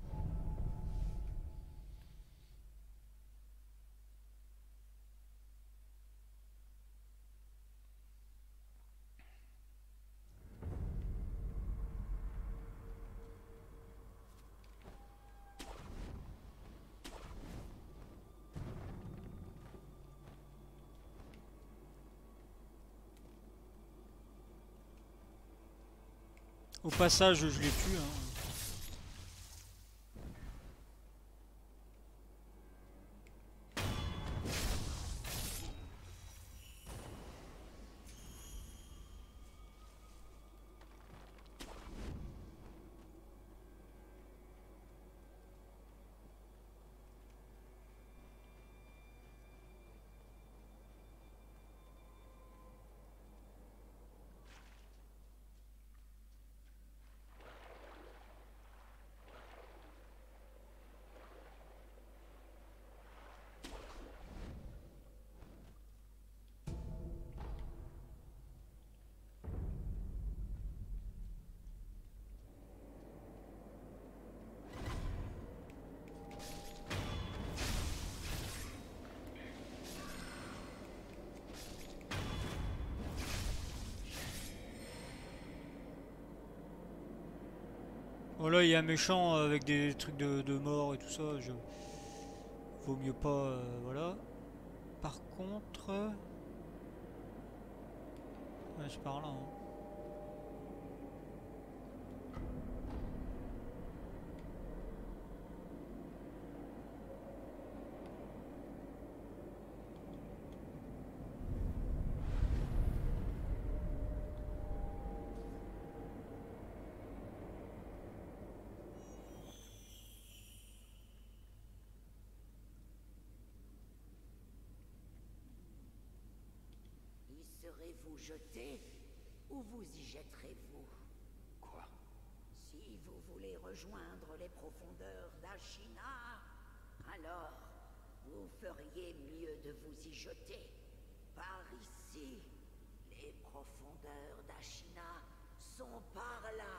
Au passage, je les tue. Hein. Oh là, il y a un méchant avec des trucs de, de mort et tout ça. Je... Vaut mieux pas. Euh, voilà. Par contre. euh, Ouais, c'est par là. Hein.
Y serez-vous jeté ou vous y jetterez-vous?
Quoi?
Si vous voulez rejoindre les profondeurs d'Ashina, alors vous feriez mieux de vous y jeter. Par ici, les profondeurs d'Ashina sont par là.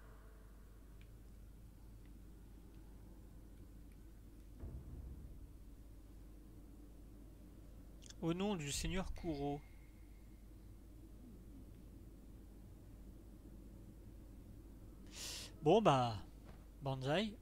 Au nom du seigneur Kuro. Bon bah. Banzai.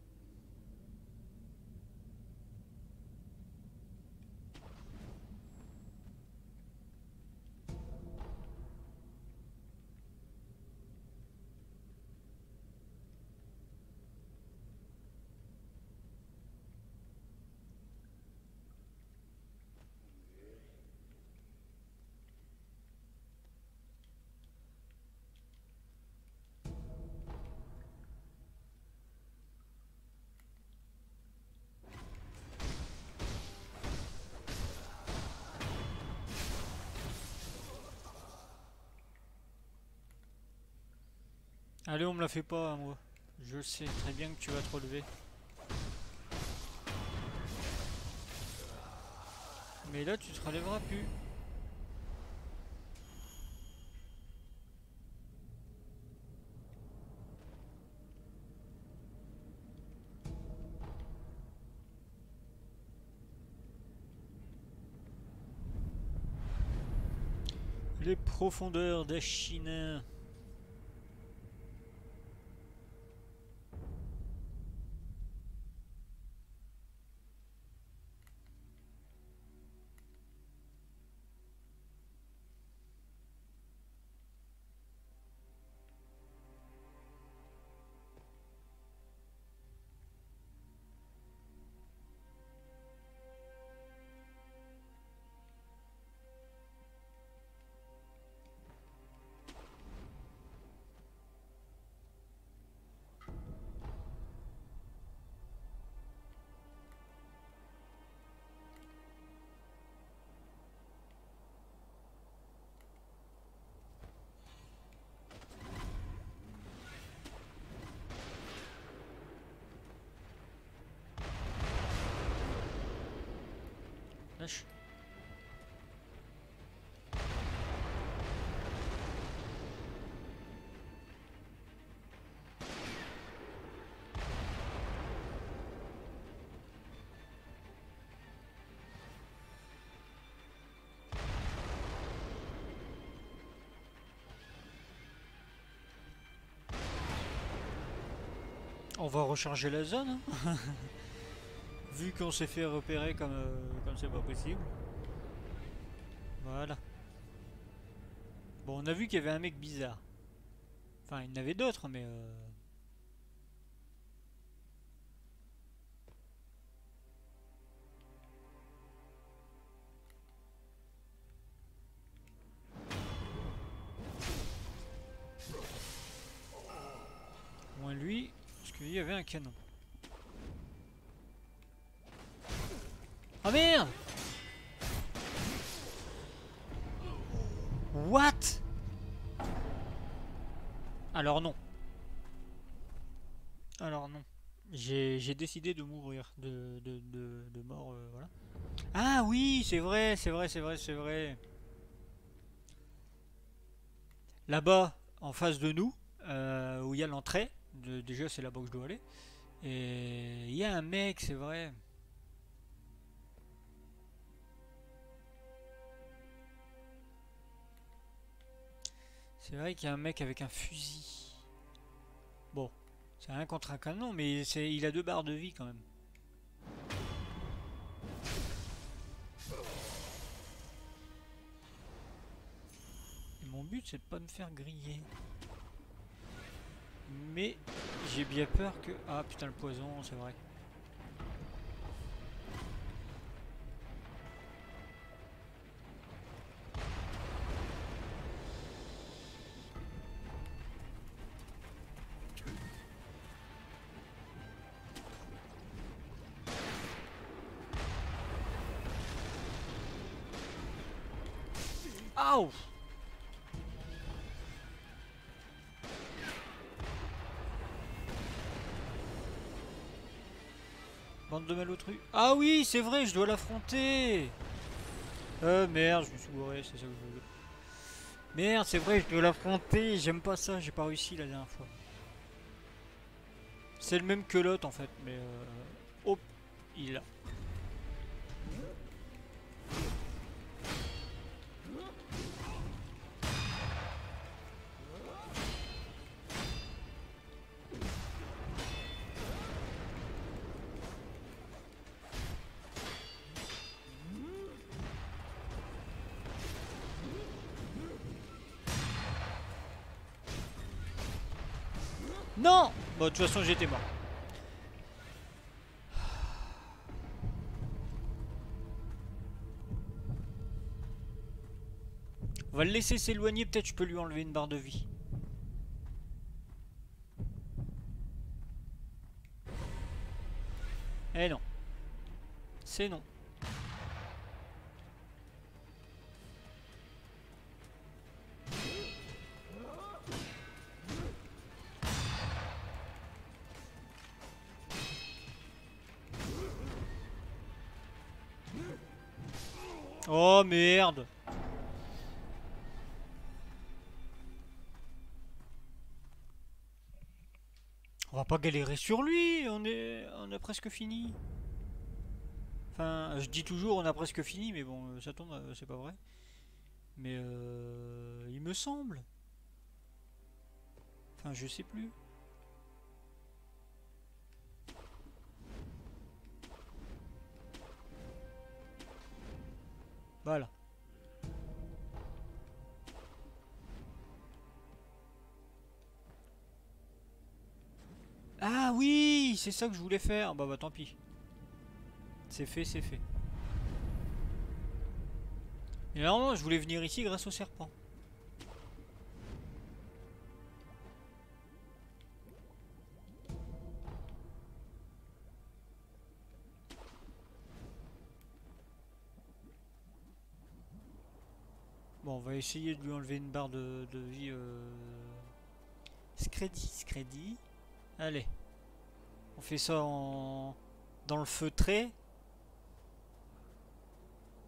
Allez, on me la fait pas, moi. Je sais très bien que tu vas te relever. Mais là, tu te relèveras plus. Les profondeurs d'Ashina. Lâche. On va recharger la zone, hein. Vu qu'on s'est fait repérer comme euh, comme c'est pas possible. Voilà. Bon, on a vu qu'il y avait un mec bizarre. Enfin, il y en avait d'autres, mais... Euh... Moins lui, parce qu'il y avait un canon. Ah merde! What? Alors non. Alors non. J'ai décidé de mourir. De, de, de, de mort, euh, voilà. Ah oui, c'est vrai, c'est vrai, c'est vrai, c'est vrai. Là-bas, en face de nous, euh, où il y a l'entrée. Déjà, c'est là-bas que je dois aller. Et il y a un mec, c'est vrai. C'est vrai qu'il y a un mec avec un fusil. Bon, c'est un contre un canon, mais il a deux barres de vie quand même. Et mon but, c'est de pas me faire griller. Mais j'ai bien peur que... Ah putain, le poison, c'est vrai. Aouh! Bande de malotru. Ah oui, c'est vrai, je dois l'affronter. Euh merde, je me suis bourré, c'est ça que je voulais. Merde, c'est vrai, je dois l'affronter. J'aime pas ça, j'ai pas réussi la dernière fois. C'est le même que l'autre en fait, mais euh... hop, il est là. Non! Bon, de toute façon, j'étais mort. On va le laisser s'éloigner, peut-être je peux lui enlever une barre de vie. Eh non. C'est non. Oh merde. On va pas galérer sur lui, on est on a presque fini. Enfin, je dis toujours on a presque fini, mais bon, ça tombe, c'est pas vrai. Mais euh, il me semble. Enfin, je sais plus. Voilà. Ah oui, c'est ça que je voulais faire. Bah bah tant pis. C'est fait, c'est fait. Et normalement, je voulais venir ici grâce au serpent. Bon, on va essayer de lui enlever une barre de, de vie. Euh... Scredi, Scredi. Allez. On fait ça en... dans le feutré.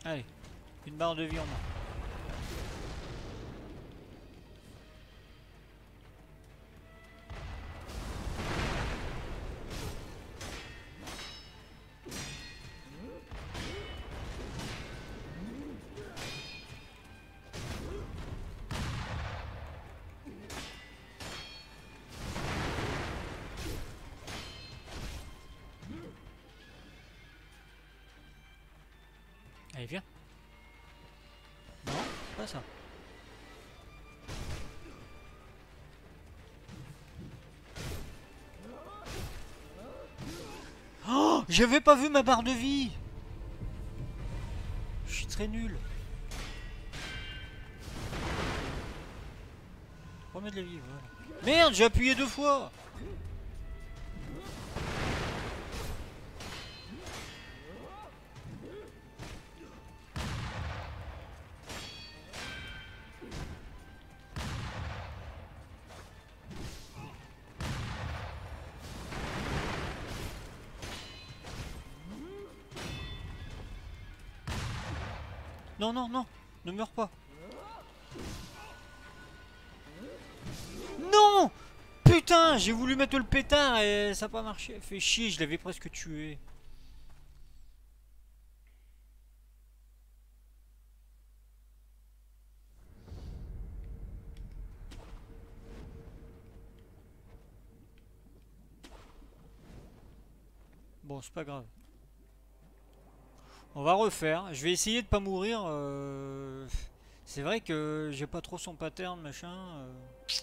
Allez, une barre de vie en moins. Allez, viens. Non, pas ça. Oh, j'avais pas vu ma barre de vie. Je suis très nul. Remets de la vie, voilà. Merde, j'ai appuyé deux fois. Non, non, non, ne meurs pas. Non! Putain, j'ai voulu mettre le pétard et ça n'a pas marché. Fait chier, je l'avais presque tué. Bon, c'est pas grave. On va refaire. Je vais essayer de pas mourir. Euh... C'est vrai que j'ai pas trop son pattern, machin. Euh...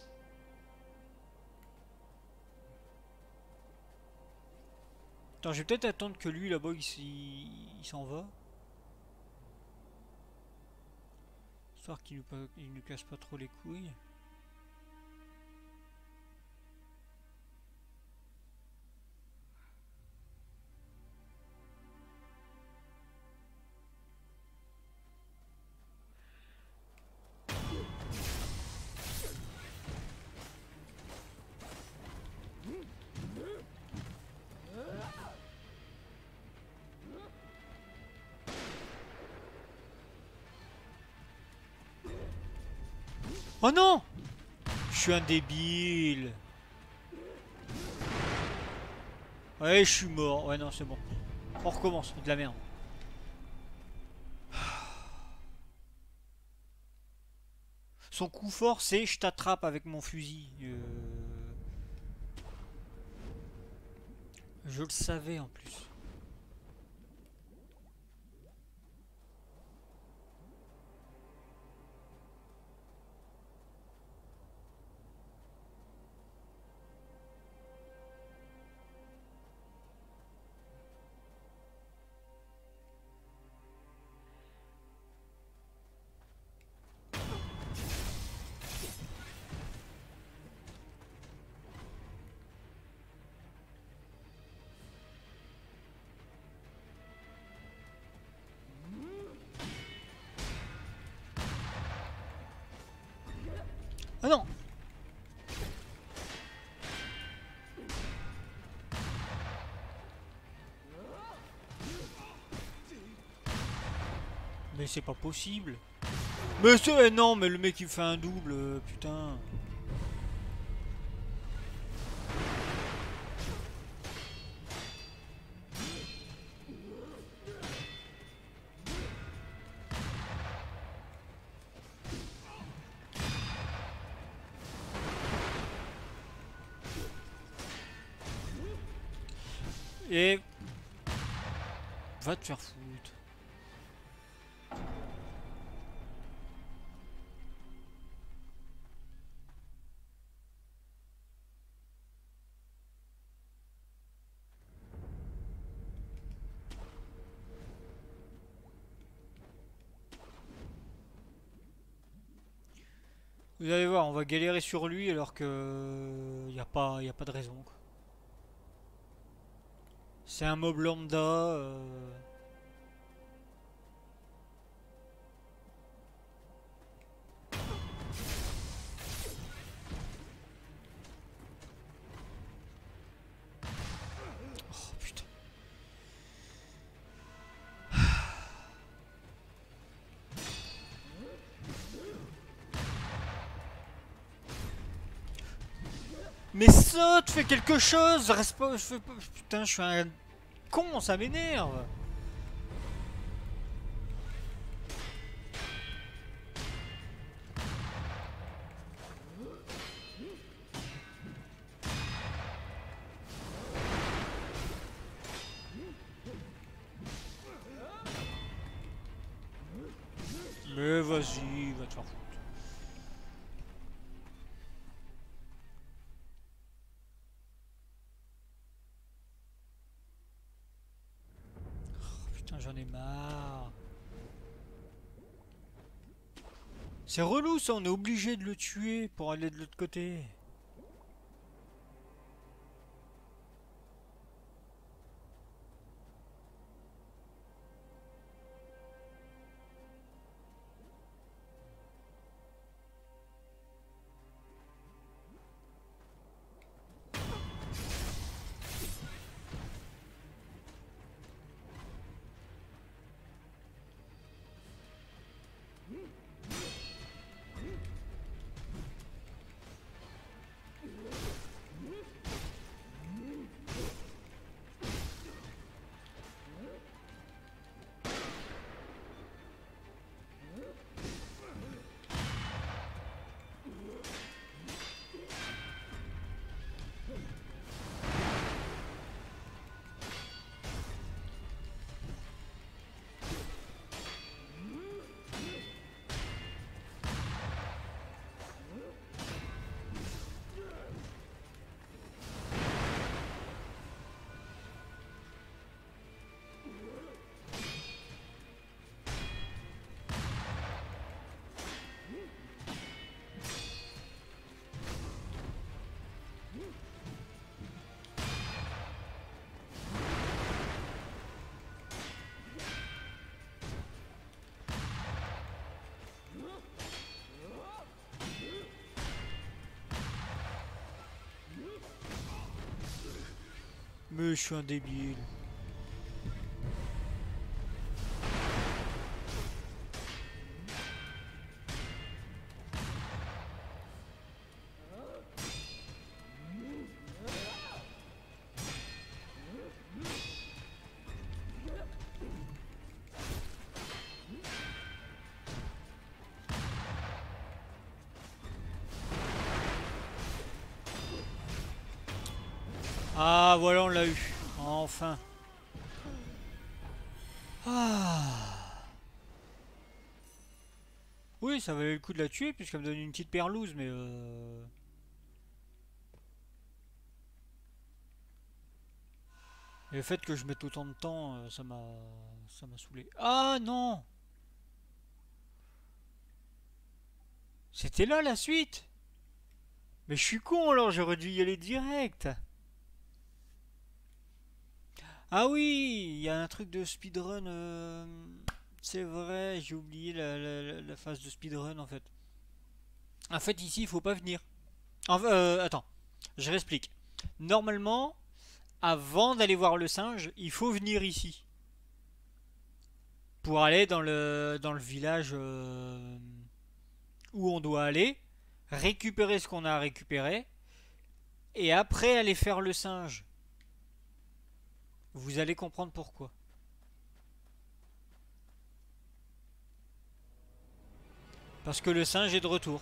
Attends, je vais peut-être attendre que lui là-bas il s'en va. Histoire qu'il nous, il nous casse pas trop les couilles. Oh non! Je suis un débile. Ouais, je suis mort. Ouais, non, c'est bon. On recommence, de la merde. Son coup fort, c'est je t'attrape avec mon fusil. Euh... Je le savais en plus. Ah non! Mais c'est pas possible! Mais c'est... Non, mais le mec il fait un double, euh, putain! Et... Va te faire foutre. Vous allez voir, on va galérer sur lui alors que... Il n'y a pas, y a pas de raison, quoi. C'est un mob lambda. Euh... Oh putain. Mais saute, fais quelque chose, reste pas, je fais pas, putain, je suis un con, ça m'énerve. Mais vas-y, va te faire foutre. Oh, putain, j'en ai marre. C'est relou ça, on est obligé de le tuer pour aller de l'autre côté. Mais je suis un débile. Ah voilà, on l'a eu. Enfin. Ah. Oui, ça valait le coup de la tuer puisqu'elle me donne une petite perlouse, mais euh... Et le fait que je mette autant de temps, euh, ça m'a ça m'a saoulé. Ah non! C'était là la suite! Mais je suis con alors, j'aurais dû y aller direct! Ah oui, il y a un truc de speedrun. Euh, c'est vrai, j'ai oublié la, la, la phase de speedrun en fait. En fait, ici, il faut pas venir. Enfin, euh, attends, je réexplique. Normalement, avant d'aller voir le singe, il faut venir ici. Pour aller dans le, dans le village euh, où on doit aller, récupérer ce qu'on a à récupérer, et après aller faire le singe. Vous allez comprendre pourquoi. Parce que le singe est de retour.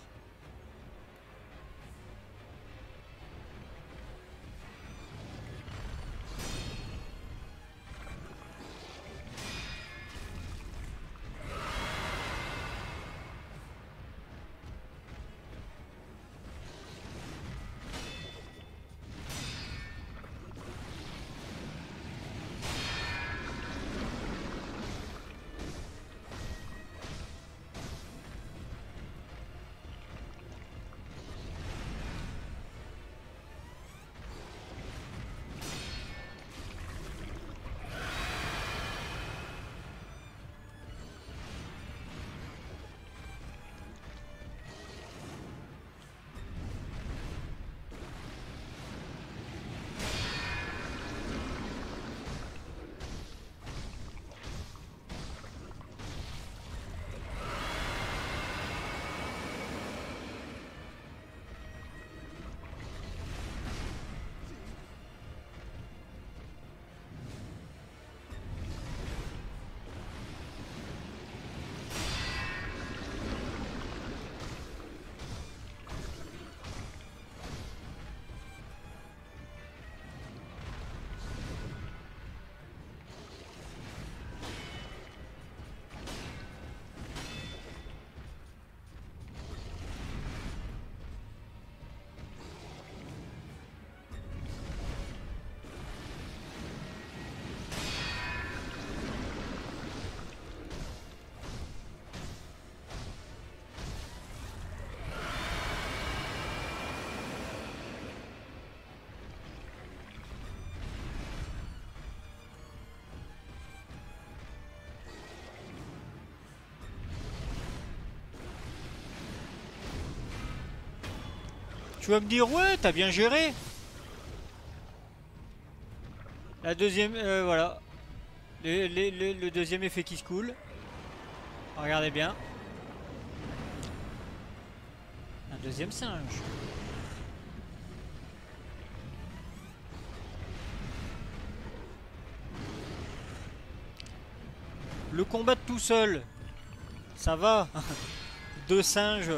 Tu vas me dire, ouais, t'as bien géré. La deuxième, euh, voilà. Le, le, le, le deuxième effet qui se coule. Regardez bien. Un deuxième singe. Le combattre tout seul, ça va. Deux singes.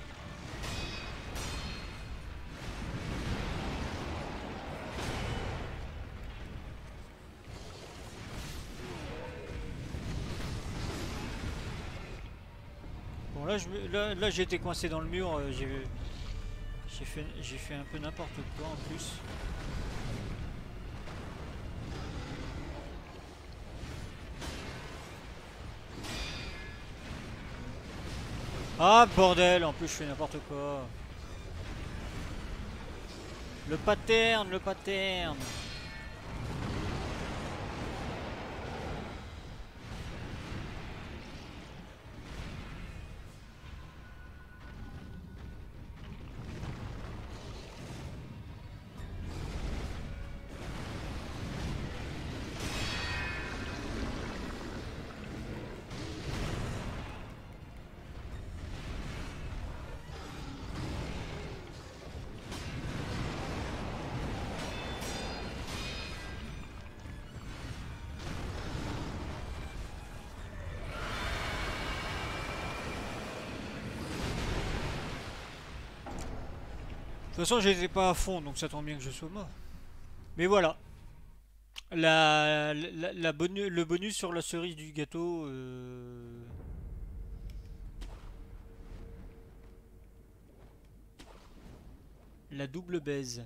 Bon là, je me, là, là j'ai été coincé dans le mur. euh, J'ai j'ai fait, j'ai fait un peu n'importe quoi en plus. Ah bordel, en plus je fais n'importe quoi. Le pattern, le pattern. De toute façon, j'étais pas à fond, donc ça tombe bien que je sois mort. Mais voilà. La, la, la bonu- le bonus sur la cerise du gâteau. euh, La double baise.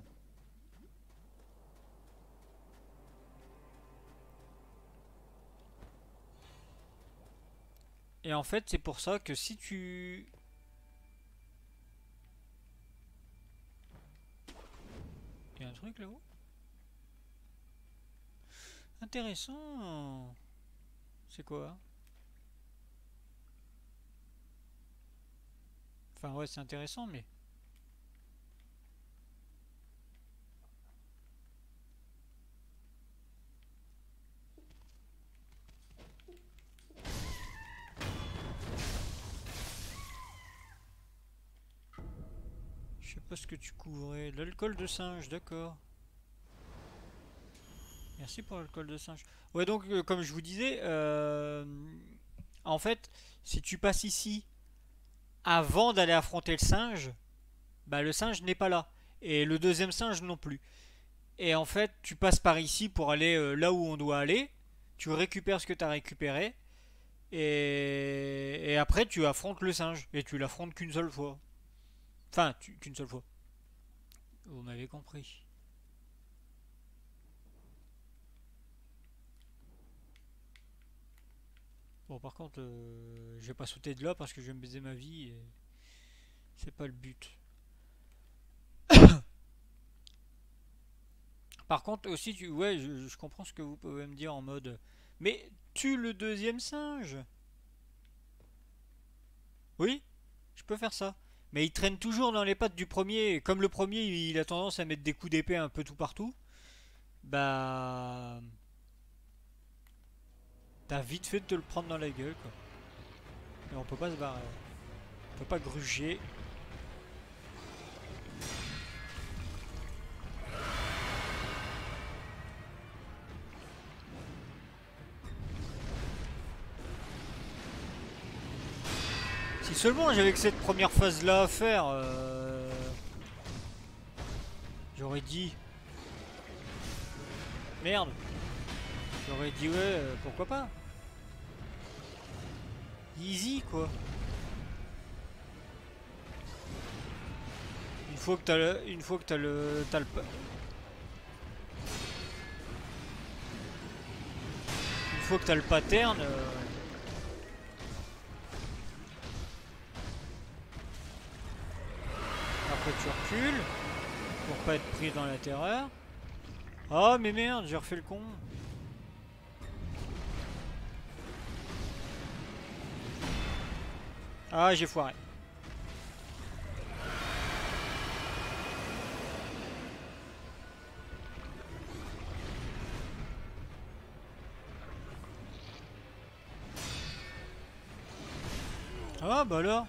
Et en fait, c'est pour ça que si tu... Il y a un truc là-haut. Intéressant. C'est quoi? Enfin ouais, c'est intéressant, mais... Je sais pas ce que tu couvrais. L'alcool de singe, d'accord. Merci pour l'alcool de singe. Ouais, donc, euh, comme je vous disais, euh, en fait, si tu passes ici avant d'aller affronter le singe, bah le singe n'est pas là. Et le deuxième singe non plus. Et en fait, tu passes par ici pour aller euh, là où on doit aller. Tu récupères ce que tu as récupéré. Et... et après, tu affrontes le singe. Et tu l'affrontes qu'une seule fois. Enfin, tu- qu'une seule fois. Vous m'avez compris. Bon, par contre, euh, je vais pas sauter de là parce que je vais me baiser ma vie et c'est pas le but. Par contre, aussi, tu, ouais, je, je comprends ce que vous pouvez me dire en mode, mais tue le deuxième singe. Oui, je peux faire ça. Mais il traîne toujours dans les pattes du premier. Et comme le premier, il a tendance à mettre des coups d'épée un peu tout partout. Bah, t'as vite fait de te le prendre dans la gueule, quoi. Et on peut pas se barrer. On peut pas gruger. Si seulement j'avais que cette première phase là à faire, euh... j'aurais dit. Merde. J'aurais dit ouais, euh, pourquoi pas. Easy quoi. Une fois que t'as le, une fois que t'as le, t'as le, une fois que t'as le pattern. Euh... Après tu recules pour pas être pris dans la terreur. Oh mais merde, j'ai refait le con. Ah j'ai foiré. Ah bah alors.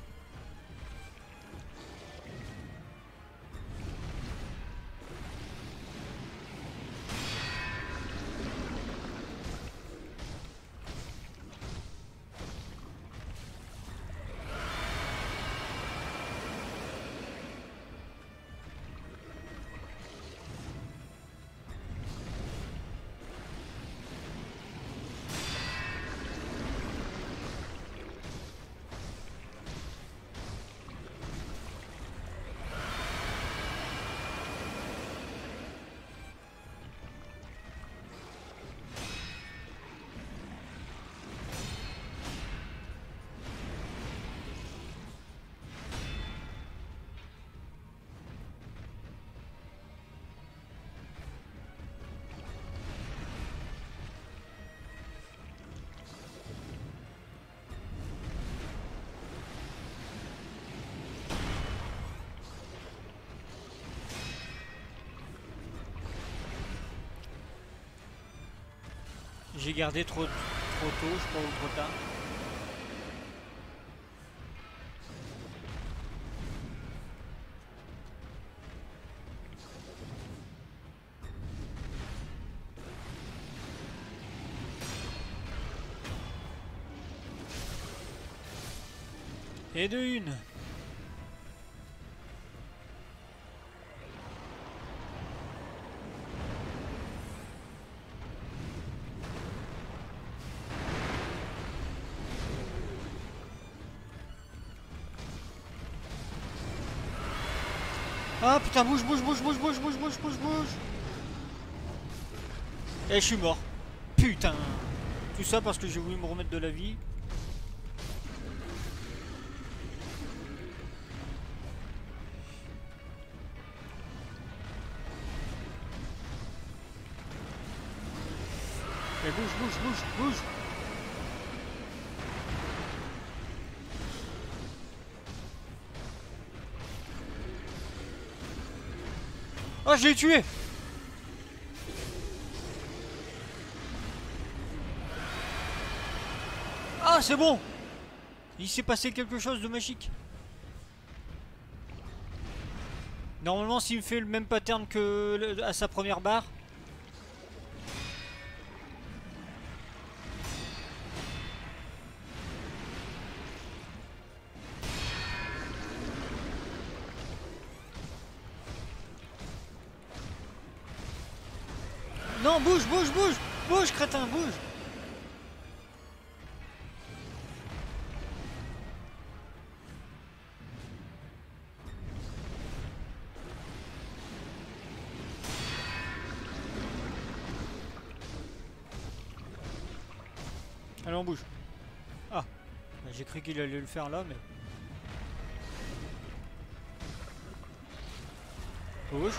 J'ai gardé trop, trop tôt, je crois, ou trop tard. Et de une. Ah putain, bouge, bouge, bouge, bouge, bouge, bouge, bouge, bouge, bouge. Et je suis mort. Putain. Tout ça parce que j'ai voulu me remettre de la vie. Et bouge, bouge, bouge, bouge. Oh, je l'ai tué. Ah, c'est bon. Il s'est passé quelque chose de magique. Normalement, s'il me fait le même pattern que à sa première barre. Non, bouge, bouge, bouge. Bouge, crétin, bouge. Allez, on bouge. Ah, j'ai cru qu'il allait le faire là, mais... Bouge.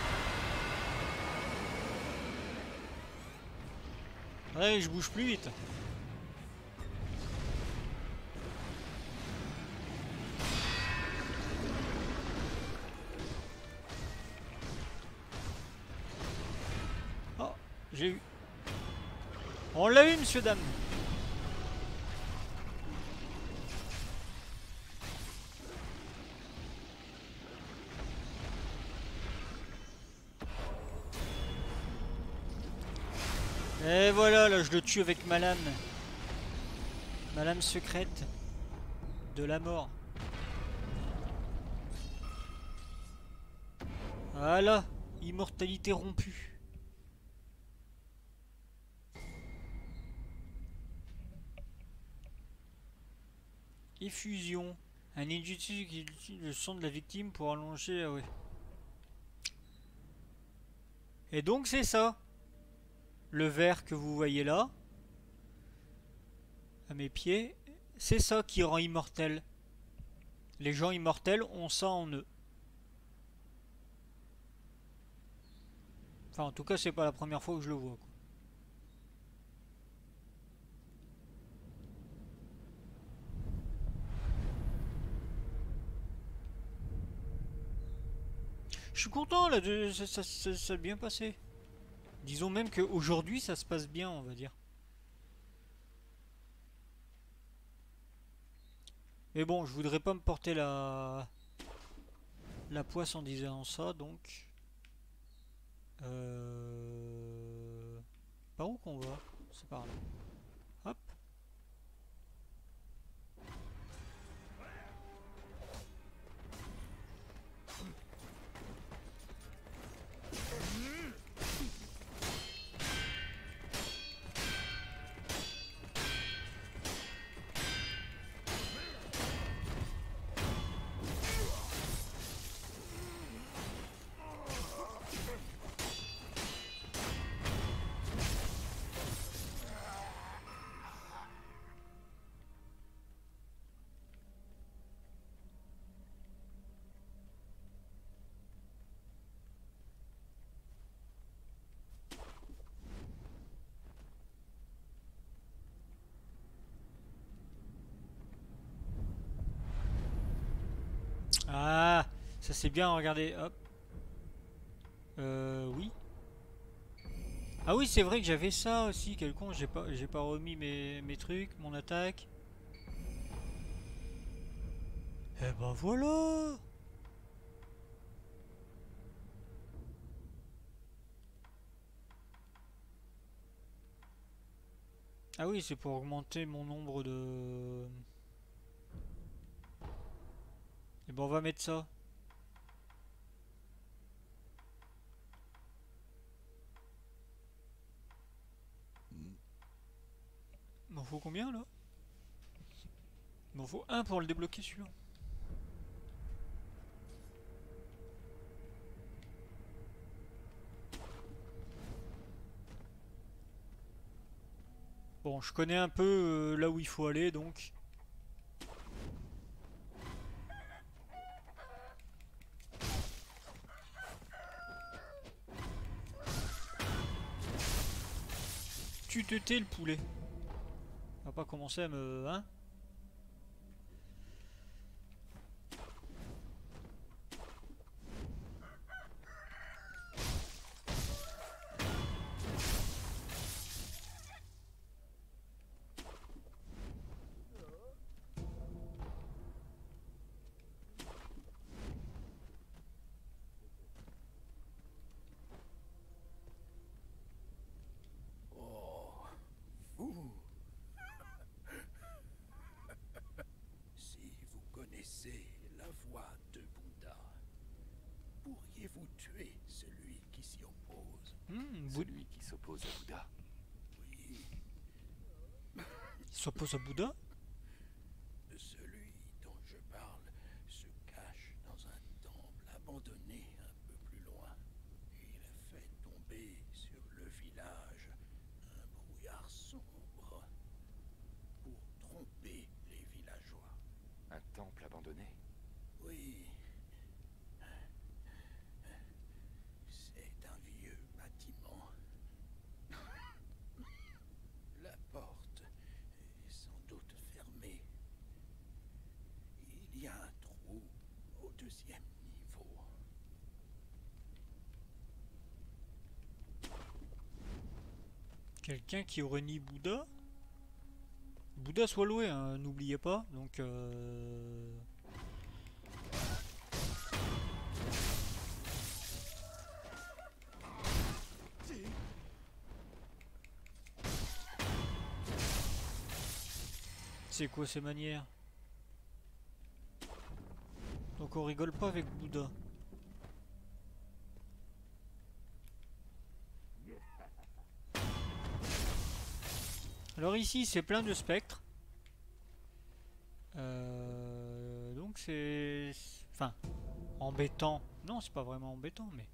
Ouais, je bouge plus vite. Oh, j'ai eu. On l'a eu, monsieur, dame. Et voilà, là je le tue avec ma lame. Ma lame secrète de la mort. Voilà, immortalité rompue. Effusion. Un ninjutsu qui utilise le sang de la victime pour allonger... Ah ouais. Et donc c'est ça. Le verre que vous voyez là, à mes pieds, c'est ça qui rend immortel. Les gens immortels ont ça en eux. Enfin, en tout cas, c'est pas la première fois que je le vois, quoi. Je suis content là, de, ça, ça, ça, ça a bien passé. Disons même qu'aujourd'hui ça se passe bien, on va dire. Mais bon, je voudrais pas me porter la la poisse en disant ça, donc. Euh... Par où qu'on va? C'est par là. Hop. Ah, ça c'est bien, regardez, hop. Euh, oui. Ah oui, c'est vrai que j'avais ça aussi, quel con, j'ai pas, j'ai pas remis mes, mes trucs, mon attaque. Eh ben voilà. Ah oui, c'est pour augmenter mon nombre de... Et ben on va mettre ça. Il m'en faut combien là? Il m'en faut un pour le débloquer celui-là. Bon, je connais un peu euh, là où il faut aller donc. Tu te tais le poulet. On va pas commencer à me... Hein?
Si vous connaissez la voix de Bouddha, pourriez-vous tuer celui qui s'y oppose?
Hmm,
Celui qui s'oppose à Bouddha.
Oui,
il s'oppose à Bouddha?
celui dont je parle se cache dans un temple abandonné un peu plus loin. Il fait tomber sur le village un brouillard sombre pour tromper les villageois.
Un temple abandonné.
Oui. C'est un vieux bâtiment. La porte est sans doute fermée. Il y a un trou au deuxième niveau.
Quelqu'un qui aurait ni Bouddha? Bouddha soit loué, hein, n'oubliez pas. Donc euh... c'est quoi ces manières? Donc on rigole pas avec Bouddha. Alors ici c'est plein de spectres. Euh, donc c'est... Enfin, embêtant. Non, c'est pas vraiment embêtant, mais...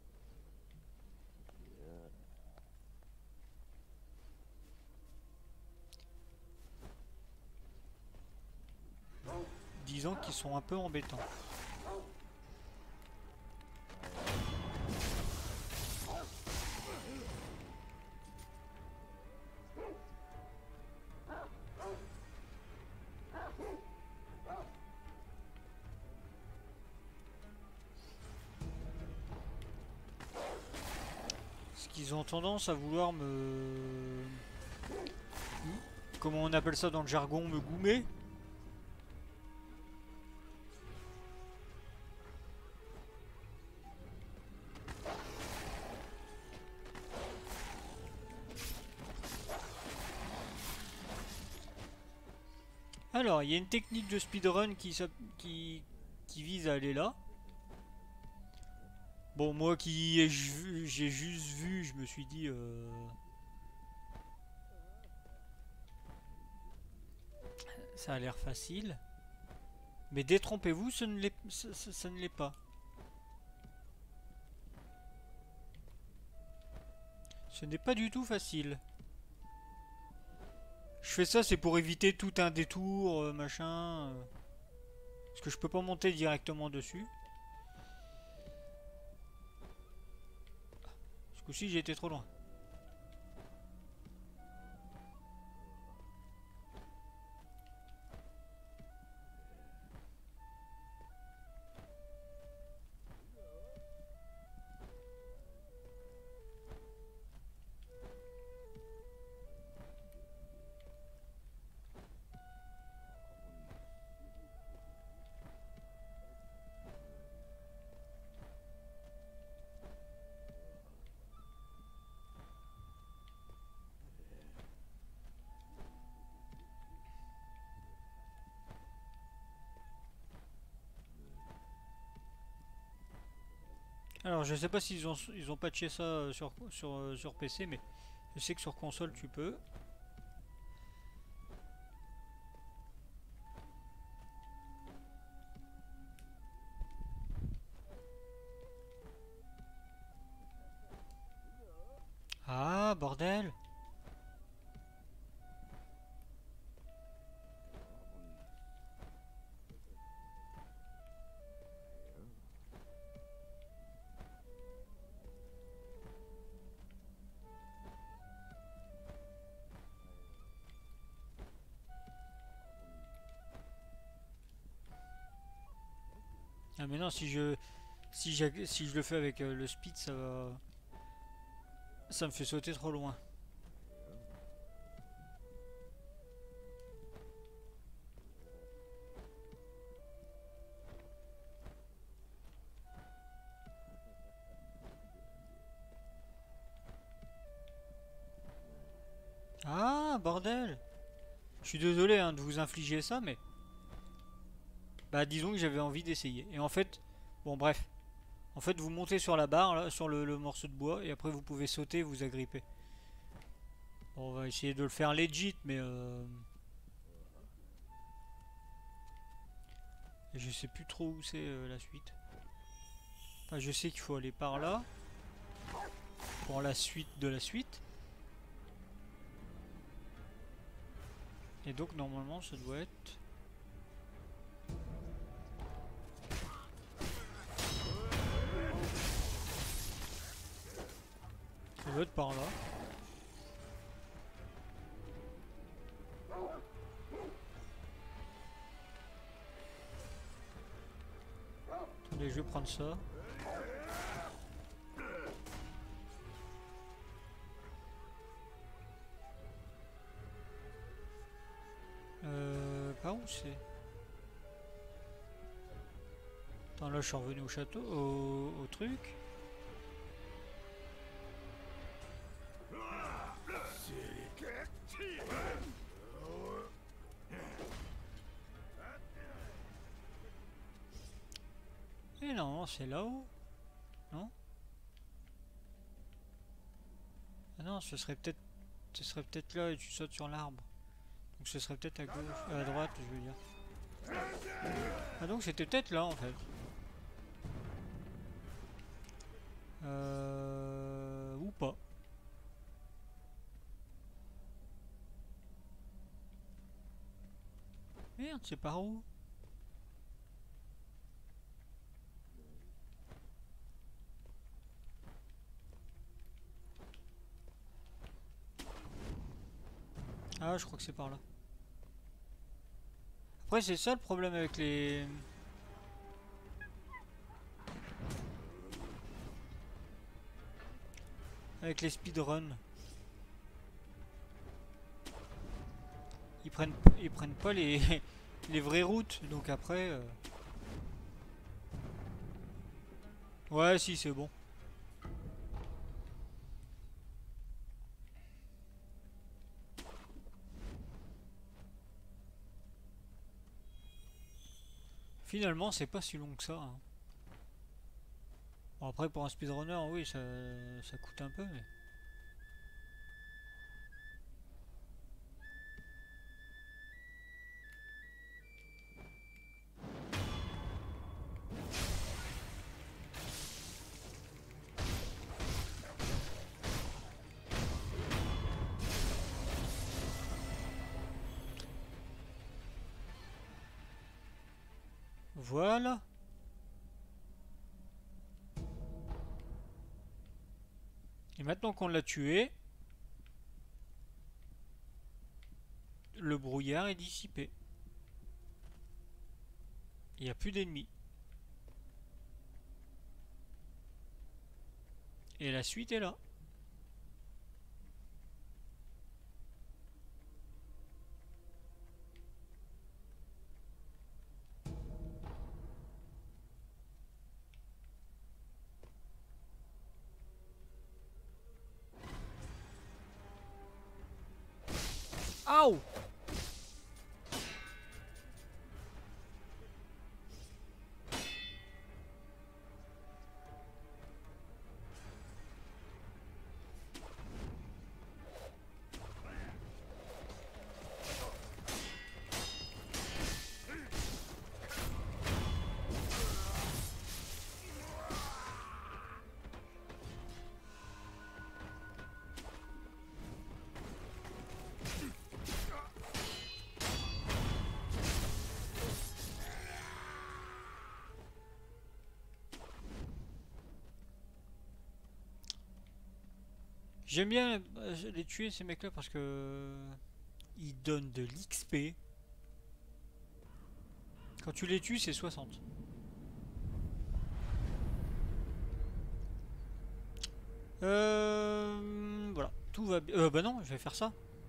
Disons qu'ils sont un peu embêtants. Parce qu'ils ont tendance à vouloir me... Comment on appelle ça dans le jargon? Me goumer? Alors, il y a une technique de speedrun qui, s'app- qui, qui vise à aller là. Bon, moi qui ai ju- j'ai juste vu, je me suis dit... euh, ça a l'air facile. Mais détrompez-vous, ce ne l'est ça, ça- ça ne l'est pas. Ce n'est pas du tout facile. Je fais ça, c'est pour éviter tout un détour, euh, machin. euh. Parce que je peux pas monter directement dessus. Ce coup-ci, j'ai été trop loin. Alors, je sais pas s'ils ont, ils ont patché ça euh, sur, sur, euh, sur P C, mais je sais que sur console, tu peux. Ah, bordel! Ah mais non, si je si, j'ai- si je le fais avec euh, le speed, ça va ça me fait sauter trop loin. Ah, bordel! Je suis désolé hein, de vous infliger ça, mais bah disons que j'avais envie d'essayer. Et en fait, bon bref, en fait vous montez sur la barre, là, sur le, le morceau de bois, et après vous pouvez sauter, vous agripper. Bon, on va essayer de le faire legit, mais euh... je sais plus trop où c'est euh, la suite. Enfin, je sais qu'il faut aller par là pour la suite de la suite. Et donc normalement ça doit être... Ça doit être par là. Attendez, je vais prendre ça. Euh... Par où c'est? Attends, là je suis revenu au château, au, au truc. Et non, c'est là-haut. Non? Ah non, ce serait peut-être... Ce serait peut-être là et tu sautes sur l'arbre. Donc ce serait peut-être à gauche... à droite, je veux dire. Ah donc c'était peut-être là en fait. Euh... Ou pas. Merde, c'est par où? Ah, je crois que c'est par là. Après, c'est ça le problème avec les... Avec les speedruns. Ils prennent, ils prennent pas les, les vraies routes. Donc après... euh, Ouais, si, c'est bon. Finalement, c'est pas si long que ça. Hein. Bon, après, pour un speedrunner, oui, ça, ça coûte un peu, mais... Voilà. Et maintenant qu'on l'a tué, le brouillard est dissipé. Il n'y a plus d'ennemis. Et la suite est là. Aouh! J'aime bien les tuer ces mecs là parce que ils donnent de l'X P. Quand tu les tues c'est soixante. Euh, voilà, tout va bien. Euh, bah non, je vais faire ça.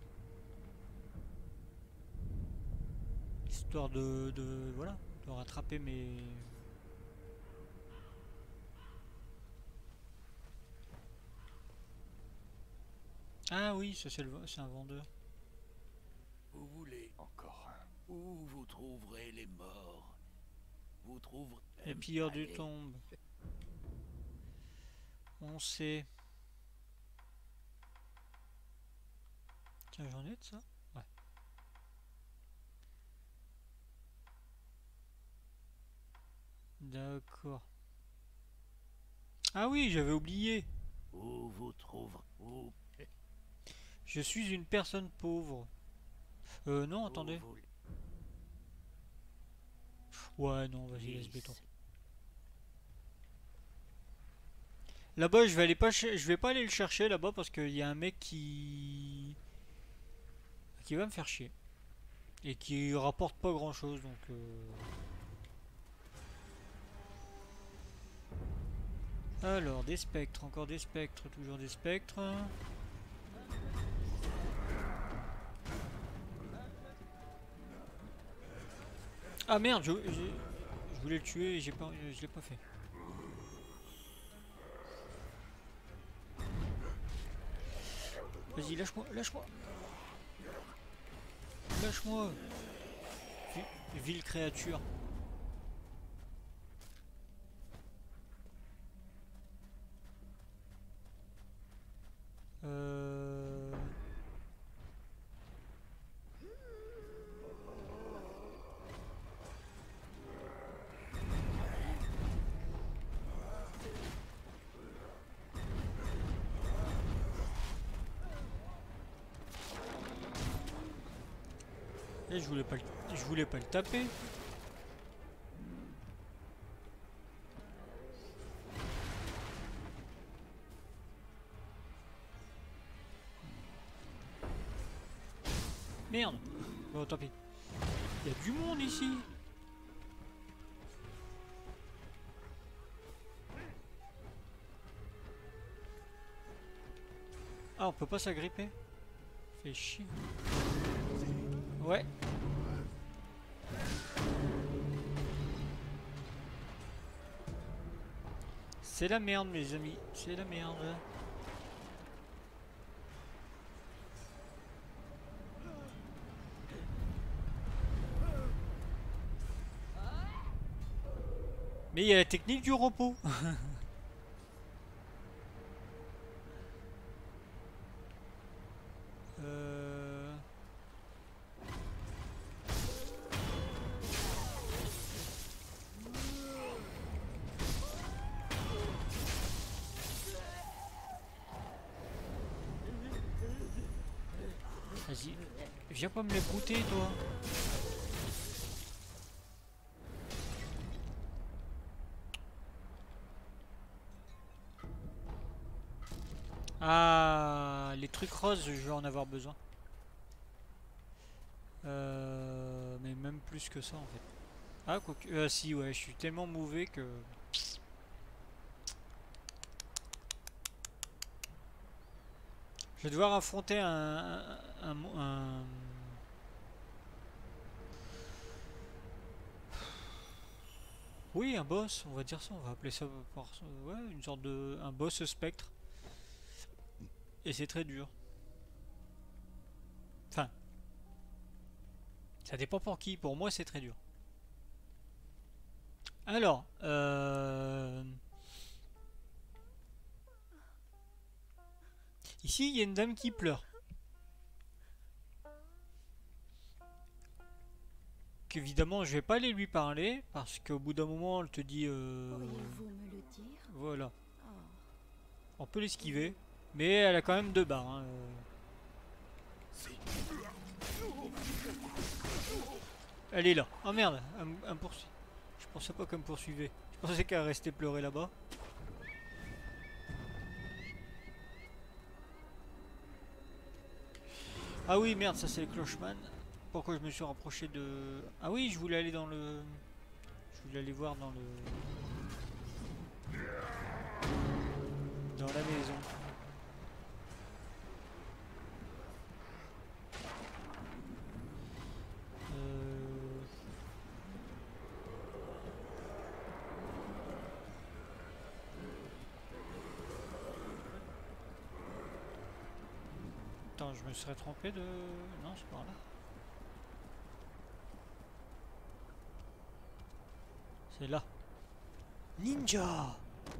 Histoire de, de voilà, de rattraper mes... Ah oui, ça c'est un vendeur.
Vous voulez
Encore un.
où vous trouverez les morts. Vous trouverez...
Les pilleurs du
Allez.
tombe. On sait. Tiens, j'en ai de ça? Ouais. D'accord. Ah oui, j'avais oublié.
Où vous trouverez... Où...
Je suis une personne pauvre. Euh, non, attendez.
où vous-
Ouais, non, vas-y, laisse
Ici.
béton. Là-bas, je vais aller pas, ch- je vais pas aller le chercher là-bas parce qu'il y a un mec qui qui va me faire chier et qui rapporte pas grand-chose, donc. Euh... Alors, des spectres, encore des spectres, toujours des spectres. Ah merde, je, je, je voulais le tuer et j'ai pas, je l'ai pas fait. Vas-y, lâche-moi, lâche-moi. Lâche-moi. Vi- Ville créature. Euh... Et je voulais pas le, je voulais pas le taper. Merde. Bon, tant pis. Il y a du monde ici. Ah, on peut pas s'agripper. Fait chier. Ouais. C'est la merde, mes amis. C'est la merde. Mais il y a la technique du repos. euh... Vas-y, viens pas me les brouter, toi. Ah, les trucs roses, je vais en avoir besoin. Euh, mais même plus que ça en fait. Ah, quoique. Euh, si, ouais, je suis tellement mauvais que. Je vais devoir affronter un. un, un, un- Oui, un boss, on va dire ça, on va appeler ça par. Ouais, une sorte de. Un boss spectre. Et c'est très dur. Enfin, ça dépend pour qui, pour moi c'est très dur. Alors, euh... ici il y a une dame qui pleure. Qu'évidemment je vais pas aller lui parler parce qu'au bout d'un moment elle te dit euh...
Pourriez-vous me le dire?
Voilà.
Oh.
On peut l'esquiver. Mais elle a quand même deux barres. Hein. Elle est là. Oh merde, un, un poursuit. Je pensais pas qu'elle me poursuivait. Je pensais qu'elle restait pleurer là-bas. Ah oui, merde, ça c'est le clocheman. Pourquoi je me suis rapproché de... Ah oui, je voulais aller dans le... Je voulais aller voir dans le... Dans la maison. Euh... Attends, je me serais trompé de... Non, c'est par là. C'est là. Ninja!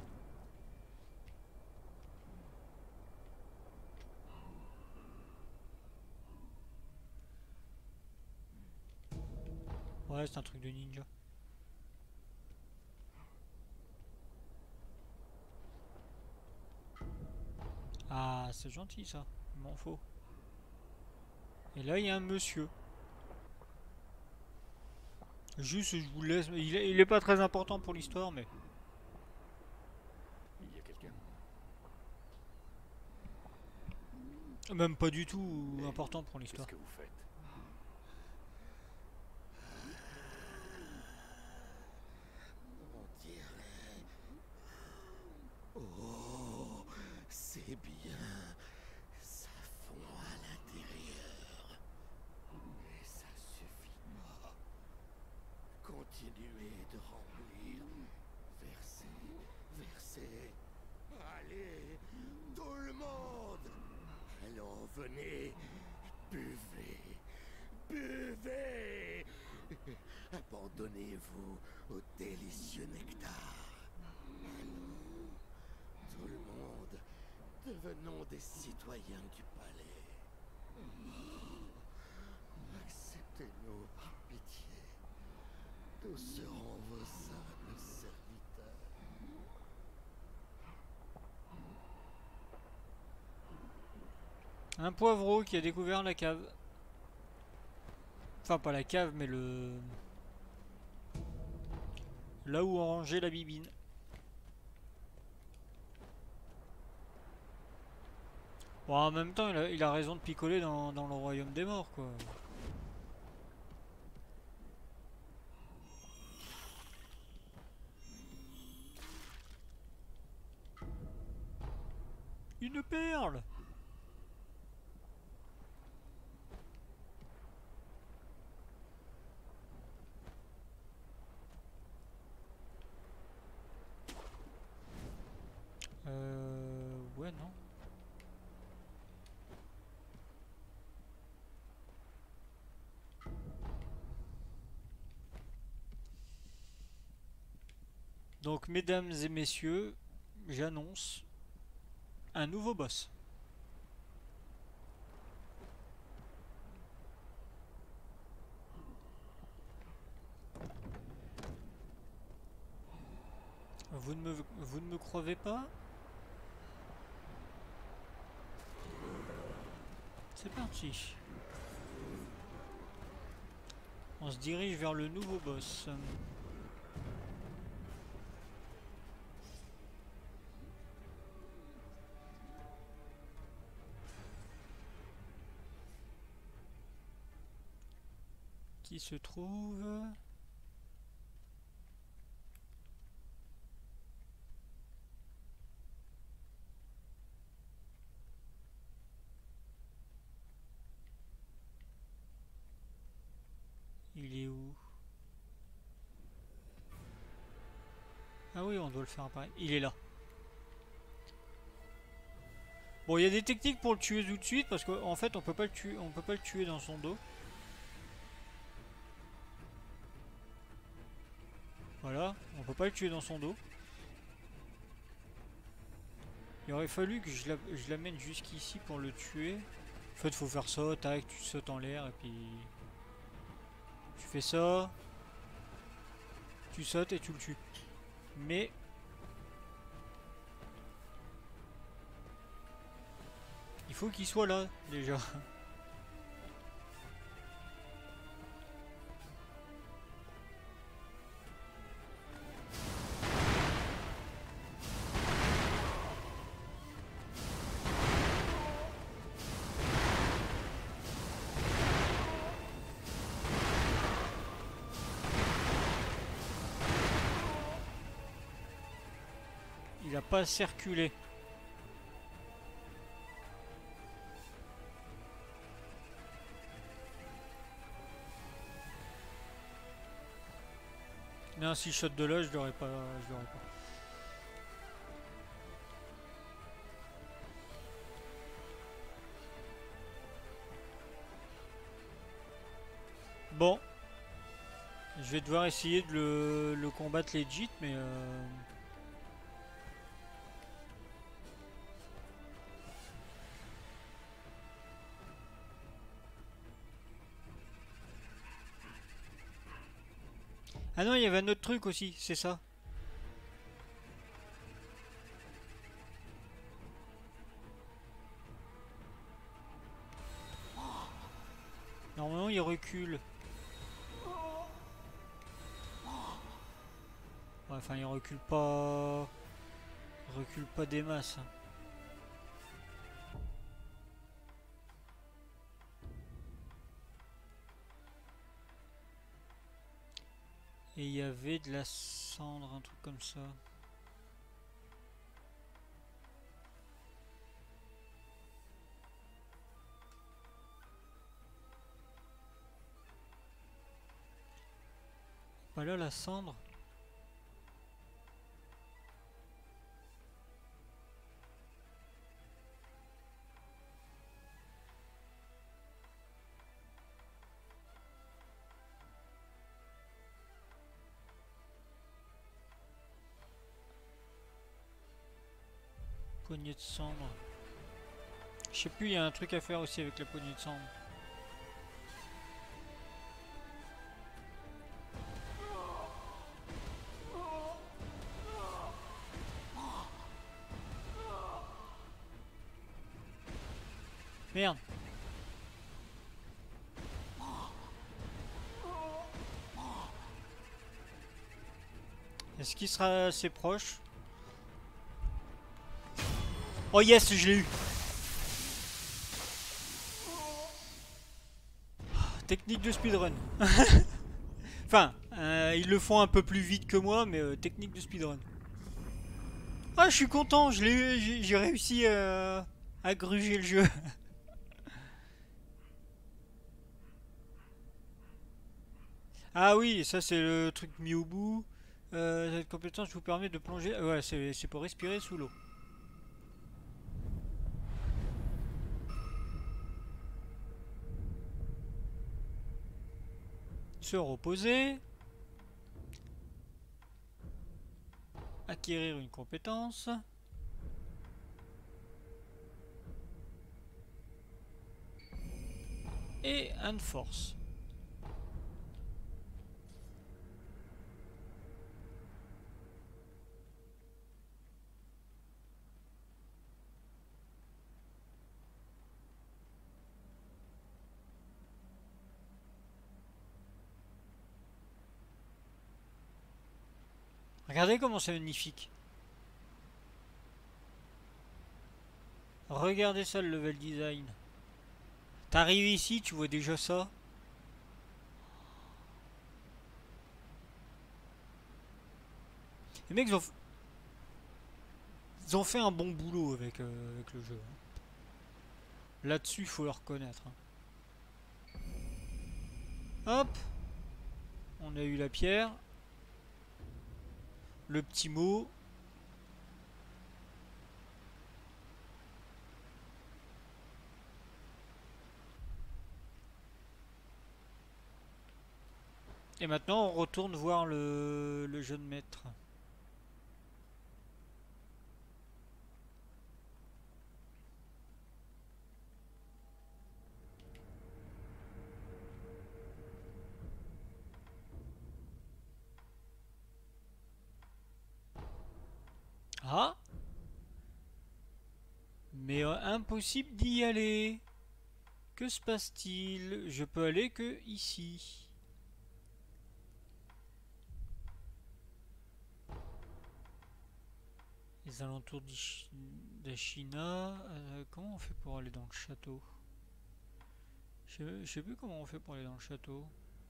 Ouais, c'est un truc de ninja. Ah, c'est gentil ça. Il m'en faut. Et là, il y a un monsieur. Juste, je vous laisse. Il est, il est pas très important pour l'histoire, mais.
Il y a quelqu'un.
Même pas du tout
Et
important pour
Qu'est-ce
l'histoire.
que vous faites?
On dirait... Oh, c'est bien. Ça fond à l'intérieur. Mais ça suffit pas. Continuez de remplir. Versez, versez. Allez, tout le monde. Allons, venez. Buvez. Buvez. Abandonnez-vous au délicieux nectar. Allons, tout le monde, devenons des citoyens du palais. Oh, acceptez-nous par pitié. Nous serons vos simples serviteurs.
Un poivreau qui a découvert la cave. Enfin, pas la cave, mais le... Là où on rangeait la bibine. Bon, en même temps, il a, il a raison de picoler dans, dans le royaume des morts, quoi. Une perle! Euh... Ouais, non. Donc, mesdames et messieurs, j'annonce un nouveau boss. Vous ne me, vous ne me croyez pas? C'est parti. On se dirige vers le nouveau boss. Qui se trouve... Il est où? Ah oui, on doit le faire apparaître. Il est là. Bon, il y a des techniques pour le tuer tout de suite parce qu'en fait, on peut pas le tuer, on peut pas le tuer dans son dos. Voilà, on peut pas le tuer dans son dos. Il aurait fallu que je l'amène jusqu'ici pour le tuer. En fait, faut faire ça, tac, tu sautes en l'air et puis tu fais ça, tu sautes et tu le tues. Mais il faut qu'il soit là déjà. Il a pas circulé. Non, si je saute de là, je l'aurais pas, je l'aurais pas. Bon, je vais devoir essayer de le, le combattre legit, mais euh... ah non, il y avait un autre truc aussi, c'est ça. Normalement, il recule. Ouais, enfin, il recule pas... Il recule pas des masses. Et il y avait de la cendre, un truc comme ça. Voilà la cendre. Poignée de cendre. Je sais plus, il y a un truc à faire aussi avec la poignée de cendre. Merde. Est-ce qu'il sera assez proche? Oh yes, je l'ai eu. Technique de speedrun. Enfin, euh, ils le font un peu plus vite que moi, mais euh, technique de speedrun. Ah, je suis content, je l'ai, j'ai j'ai réussi euh, à gruger le jeu. Ah oui, ça c'est le truc mis au bout. Euh, cette compétence vous permet de plonger. Ouais, c'est pour respirer sous l'eau. Se reposer. acquérir une compétence. Et un force. Regardez comment c'est magnifique. Regardez ça, le level design. T'arrives ici, tu vois déjà ça. Les mecs, ils ont, ils ont fait un bon boulot avec, euh, avec le jeu. Là-dessus, il faut le reconnaître. Hop. On a eu la pierre. Le petit mot. Et maintenant, on retourne voir le, le jeune maître. Ah! Mais euh, impossible d'y aller. Que se passe-t-il? Je peux aller que ici. Les alentours d'Ashina. Euh, comment on fait pour aller dans le château? Je sais, je sais plus comment on fait pour aller dans le château.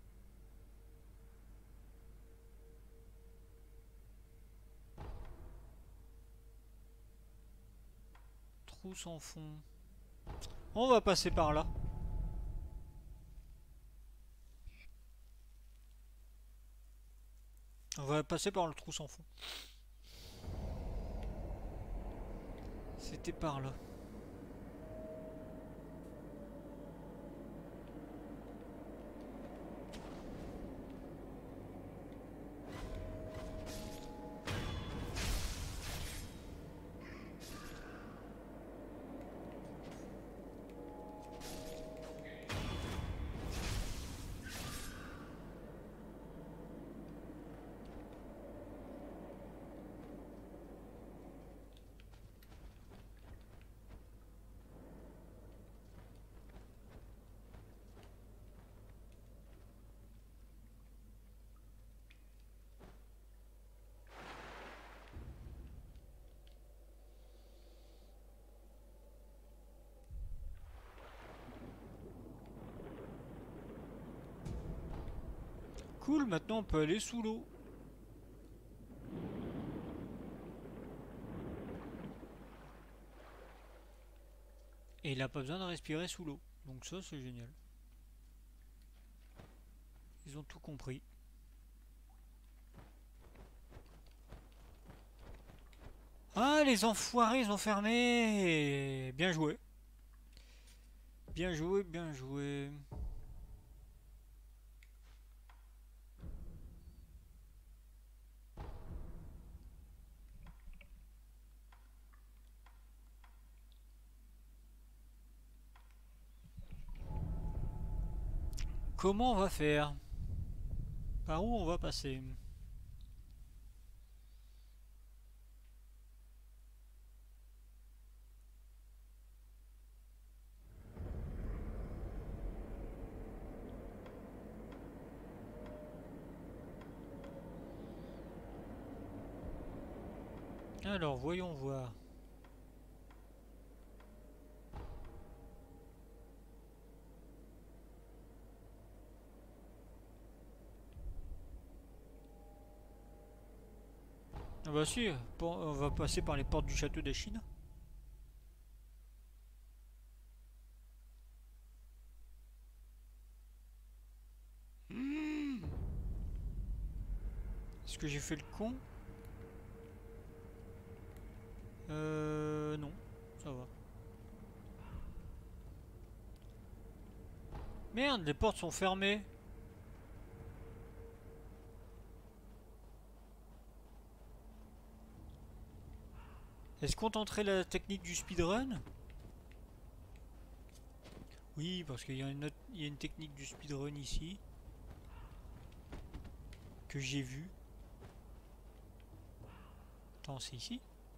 Trou sans fond. On va passer par là. On va passer par le trou sans fond. C'était par là. Cool, maintenant on peut aller sous l'eau. Et il n'a pas besoin de respirer sous l'eau. Donc ça c'est génial. Ils ont tout compris. Ah, les enfoirés, ils ont fermé. Bien joué. Bien joué, bien joué. Comment on va faire? Par où on va passer? Alors, voyons voir. Ah bah si, on va passer par les portes du château d'Ashina. Mmh. Est-ce que j'ai fait le con? Euh... Non, ça va. Merde, les portes sont fermées. Est-ce qu'on tenterait la technique du speedrun? Oui, parce qu'il y a une autre, il y a une technique du speedrun ici que j'ai vue. Attends, c'est ici?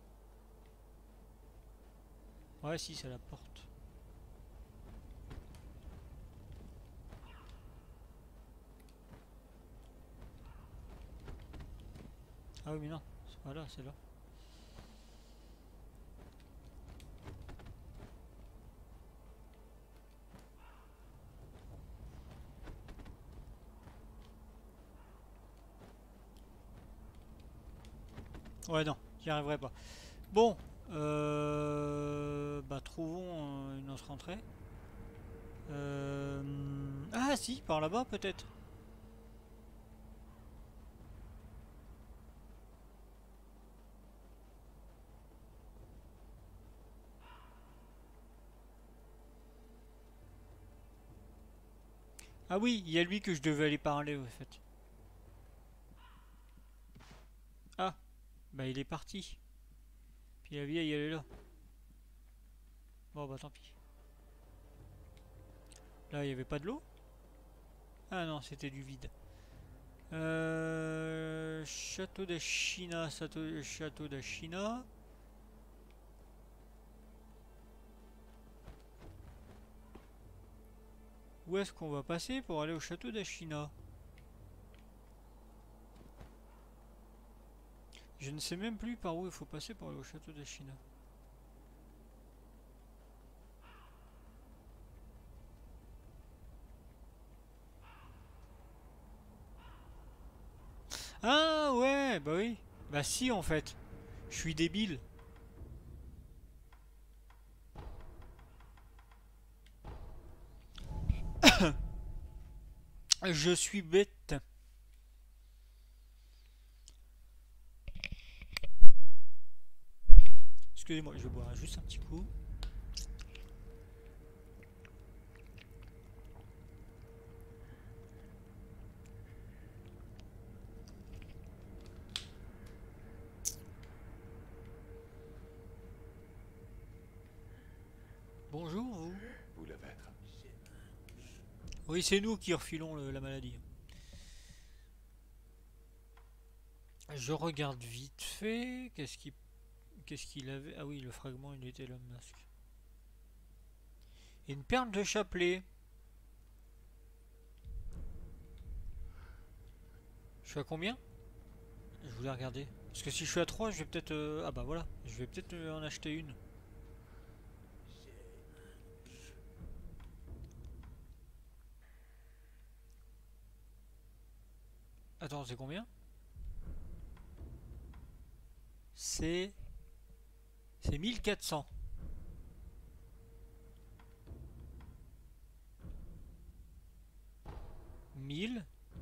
Ouais, si, c'est la porte. Ah oui, mais non, c'est pas là, c'est là. Ouais, non, j'y arriverai pas. Bon, euh, bah trouvons euh, une autre entrée. Euh, ah si, par là-bas peut-être. Ah oui, il y a lui que je devais aller parler en fait. Ah, bah il est parti. Puis la vieille elle est là. Bon bah tant pis. Là il n'y avait pas de l'eau? Ah non, c'était du vide. Euh, château d'Achina, château, château d'Achina. Où est-ce qu'on va passer pour aller au château d'Achina? Je ne sais même plus par où il faut passer pour aller au château d'Achina. Ah ouais, bah oui. Bah si en fait. Je suis débile. Je suis bête. Excusez-moi, je vais boire juste un petit coup. Bonjour vous.
Vous l'avez attrapé.
Oui, c'est nous qui refilons le- la maladie. Je regarde vite fait. Qu'est-ce qu'il qu'est-ce qu'il avait? Ah oui, le fragment, il était l'homme masque. Et une perle de chapelet. Je suis à combien? Je voulais regarder. Parce que si je suis à trois, je vais peut-être... euh, Ah bah voilà, je vais peut-être euh, en acheter une. Attends, c'est combien? C'est... C'est mille quatre cents. mille.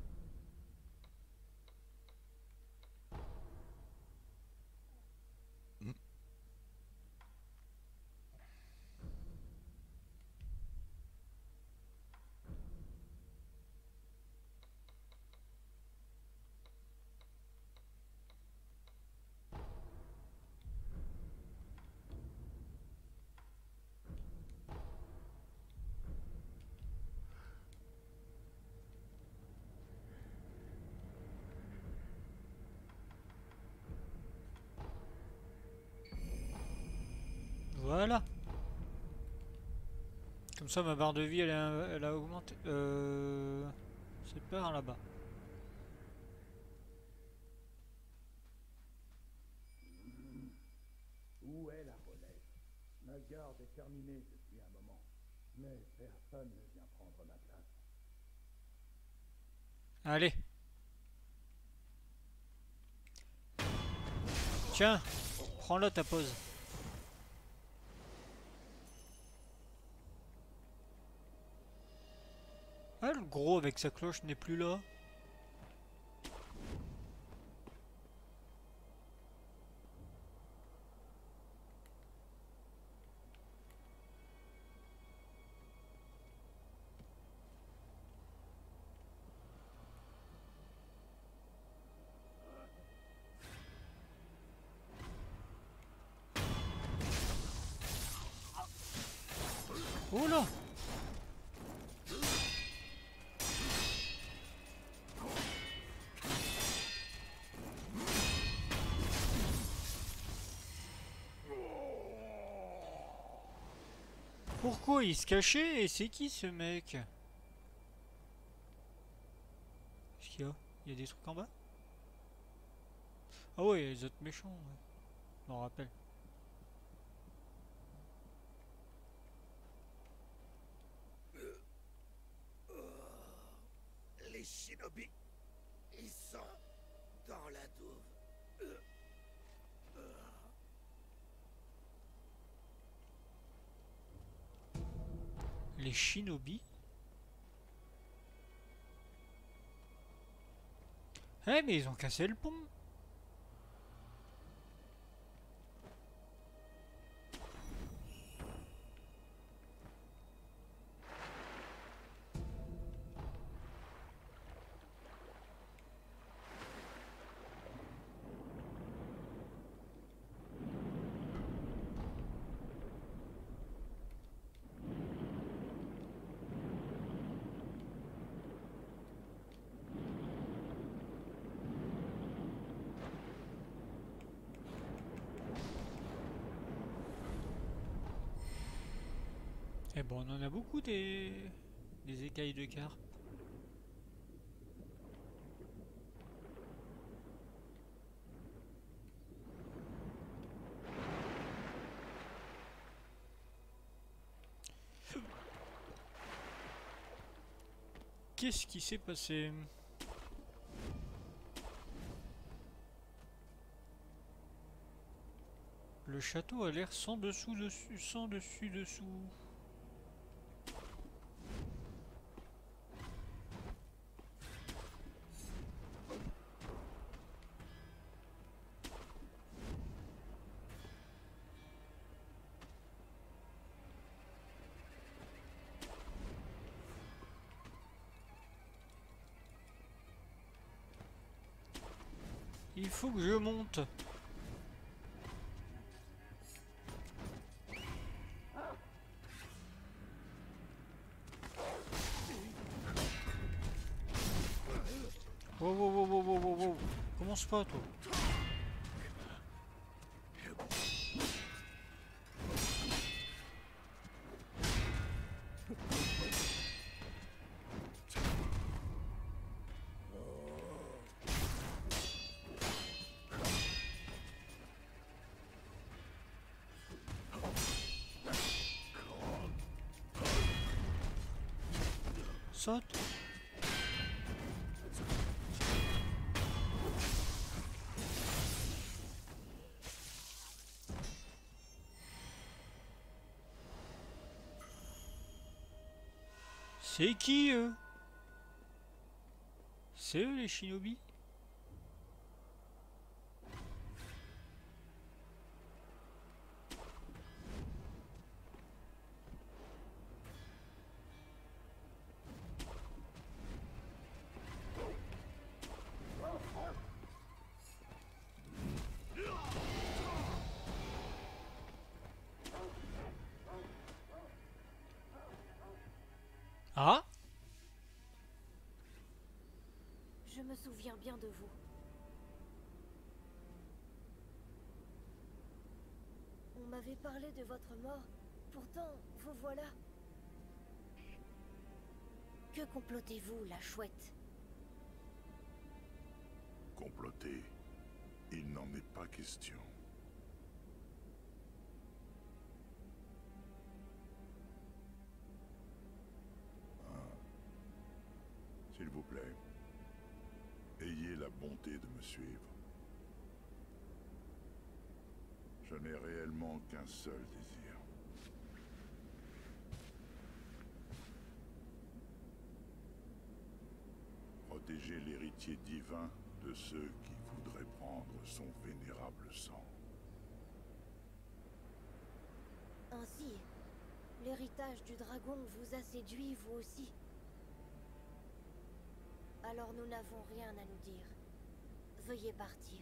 Voilà. Comme ça, ma barre de vie, elle a, elle a augmenté. Euh... C'est par là-bas.
Où est la relève? Ma garde est terminée depuis un moment, mais personne ne vient prendre ma place.
Allez. Tiens, prends-la ta pause. Ah, le gros avec sa cloche n'est plus là. Oh là! Pourquoi il se cachait? Et c'est qui ce mec? Qu'est-ce qu'il y a? Il y a des trucs en bas? Ah ouais, il y a les autres méchants, ouais. Je m'en rappelle.
Les shinobi, ils sont dans la douve.
Les shinobi? Eh mais ils ont cassé le pont! Eh bon, on en a beaucoup des, des écailles de carpe. Qu'est-ce qui s'est passé? Le château a l'air sans dessous dessus, sans dessus dessous. Il faut que je monte. Wow, wow, wow, wow, wow, wow, wow. Commence pas, toi. Saute. C'est qui eux? C'est eux les shinobi? Ah?
Je me souviens bien de vous. On m'avait parlé de votre mort, pourtant, vous voilà. Que complotez-vous, la chouette?
Comploter, il n'en est pas question. S'il vous plaît, ayez la bonté de me suivre. Je n'ai réellement qu'un seul désir. Protéger l'héritier divin de ceux qui voudraient prendre son vénérable sang.
Ainsi, l'héritage du dragon vous a séduit, vous aussi. Alors nous n'avons rien à nous dire. Veuillez partir.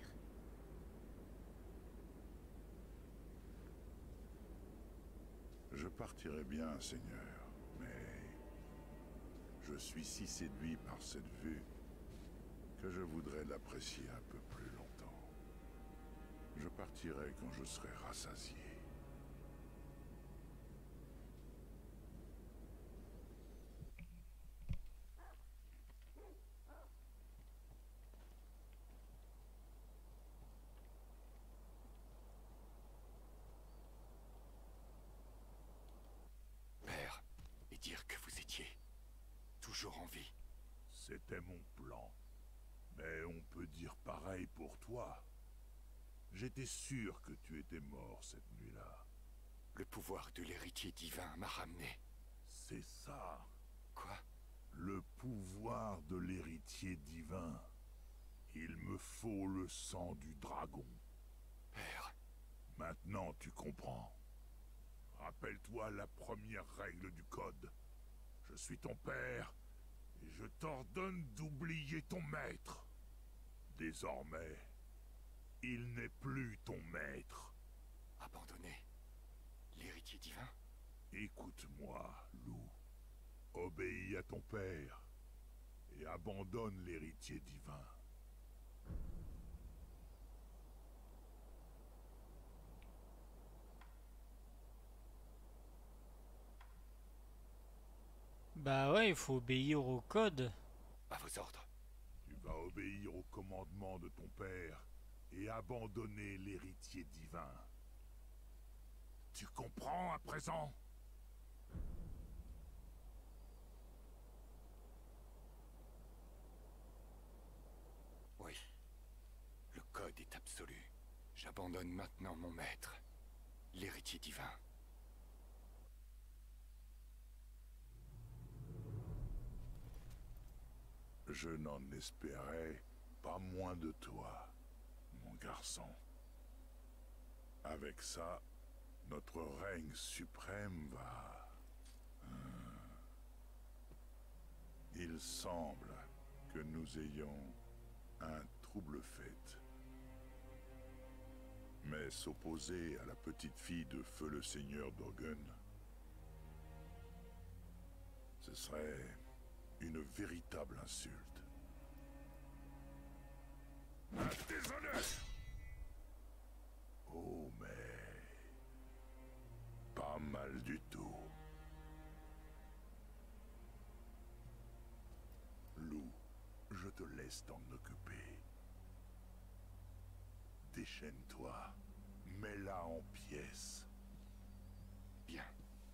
Je partirai bien, Seigneur, mais je suis si séduit par cette vue que je voudrais l'apprécier un peu plus longtemps. Je partirai quand je serai rassasié.
Père, et dire que vous étiez toujours en vie.
C'était mon plan. Mais on peut dire pareil pour toi. J'étais sûr que tu étais mort cette nuit-là.
Le pouvoir de l'héritier divin m'a ramené.
C'est ça.
Quoi?
Le pouvoir de l'héritier divin. Il me faut le sang du dragon.
Père.
Maintenant tu comprends. Rappelle-toi la première règle du code. Je suis ton père, et je t'ordonne d'oublier ton maître. Désormais, il n'est plus ton maître.
Abandonner l'héritier divin?
Écoute-moi, loup. Obéis à ton père, et abandonne l'héritier divin.
Bah ouais, il faut obéir au code.
À vos ordres.
Tu vas obéir au commandement de ton père et abandonner l'héritier divin. Tu comprends à présent?
Oui. Le code est absolu. J'abandonne maintenant mon maître, l'héritier divin.
Je n'en espérais pas moins de toi, mon garçon. Avec ça, notre règne suprême va... Hum. Il semble que nous ayons un trouble fait. Mais s'opposer à la petite fille de Feu le Seigneur d'Orgun, ce serait une véritable insulte. Un déshonneur! Oh, mais... pas mal du tout. Lou, je te laisse t'en occuper. Déchaîne-toi, mets-la en pièces.
Bien.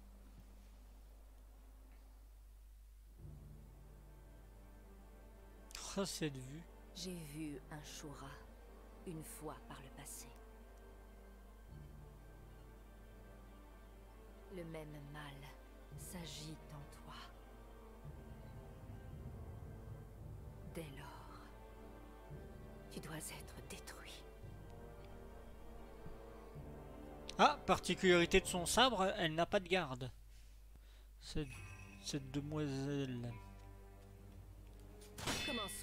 Oh, cette vue.
J'ai vu un Shura une fois par le passé. Le même mal s'agite en toi. Dès lors, tu dois être détruit.
Ah, particularité de son sabre, elle n'a pas de garde. Cette, cette demoiselle.
Commençons.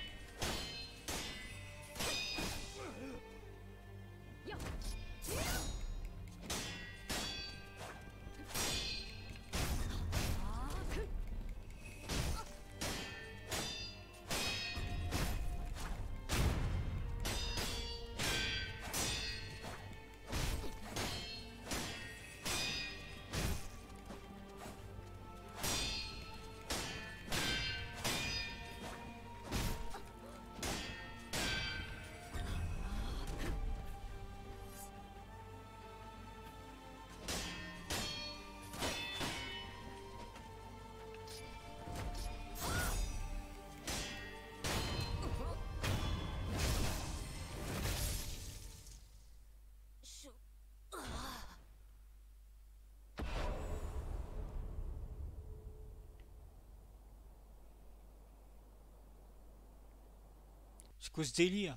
C'est quoi ce délire?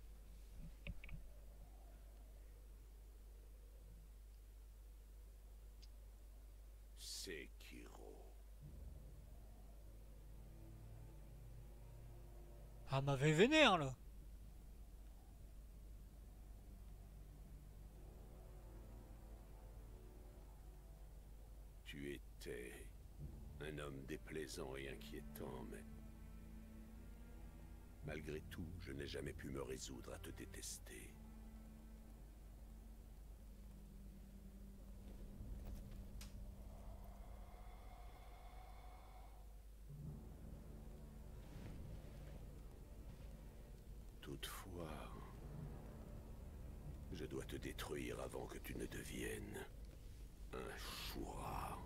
Sekiro.
Ah, m'avait vénère là.
Un homme déplaisant et inquiétant, mais... Malgré tout, je n'ai jamais pu me résoudre à te détester. Toutefois, je dois te détruire avant que tu ne deviennes un Shura.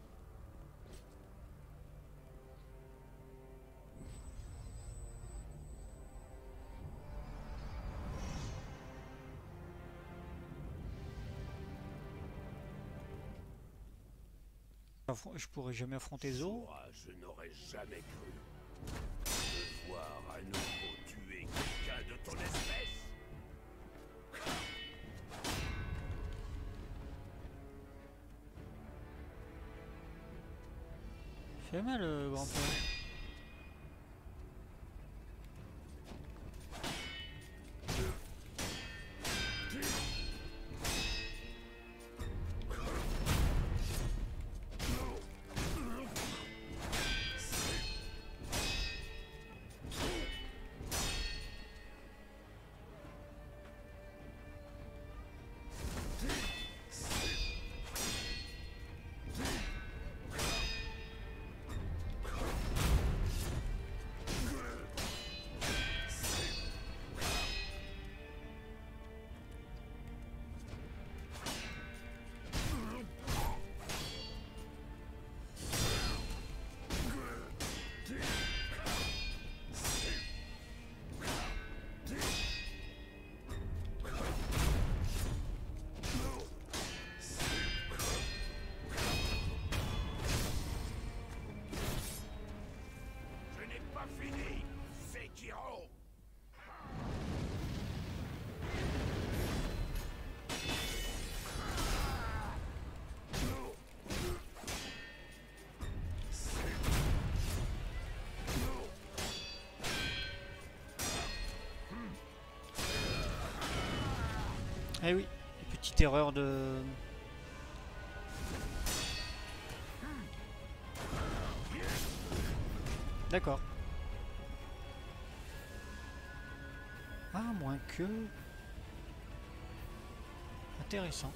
Je pourrais jamais affronter Zo.
Shura, je n'aurais jamais cru devoir à nouveau tuer quelqu'un de ton espèce.
Fait mal, euh, grand-père. Eh oui, petite erreur de... D'accord. Ah, moins que... Intéressant.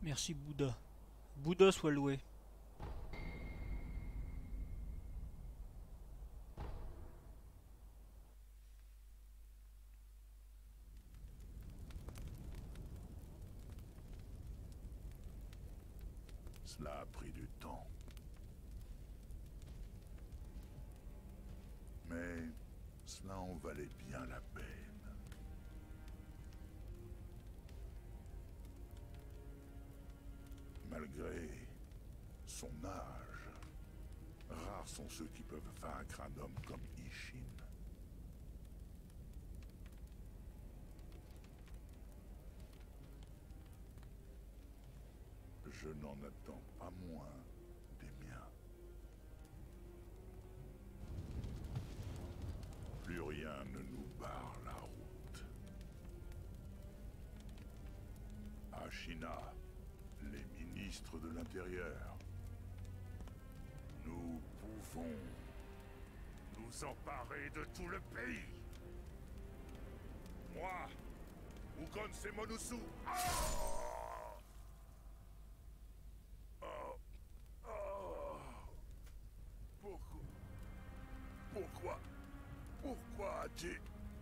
Merci Bouddha. Bouddha soit loué.
Cela a pris du temps. Mais cela en valait bien la peine. Malgré son âge, rares sont ceux qui peuvent vaincre un homme comme Ishin. Je n'en attends pas moins des miens. Plus rien ne nous barre la route. Ashina, les ministres de l'Intérieur, nous pouvons nous emparer de tout le pays. Moi, Ugon Semonusu. Oh Oh Oh Pourquoi Pourquoi Pourquoi as-tu...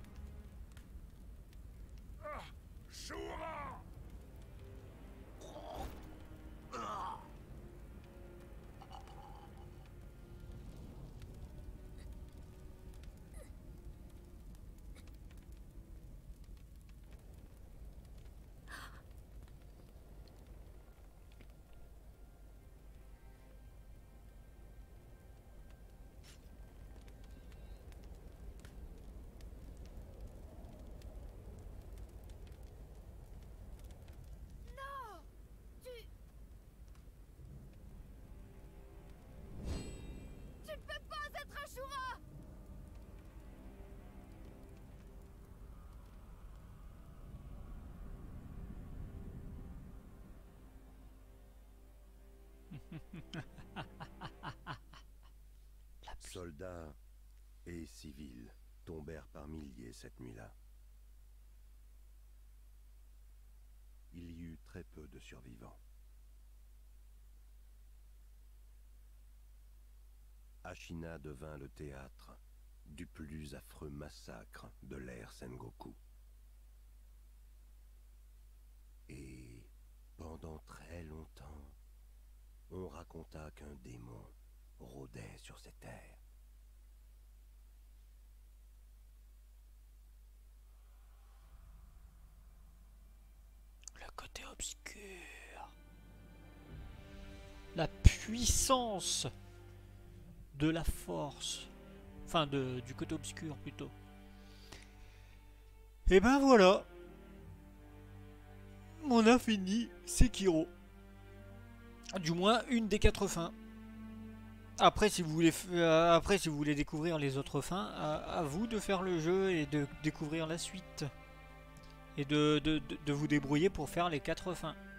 Ah Shura Ah
Soldats et civils tombèrent par milliers cette nuit-là. Il y eut très peu de survivants. Ashina devint le théâtre du plus affreux massacre de l'ère Sengoku. Et pendant très longtemps, on raconta qu'un démon rôdait sur ces terres.
Le côté obscur. La puissance de la force. Enfin, de, du côté obscur plutôt. Et ben voilà. On a fini Sekiro. Du moins une des quatre fins. Après si vous voulez, euh, après, si vous voulez découvrir les autres fins, à, à vous de faire le jeu et de découvrir la suite. Et de, de, de, de vous débrouiller pour faire les quatre fins.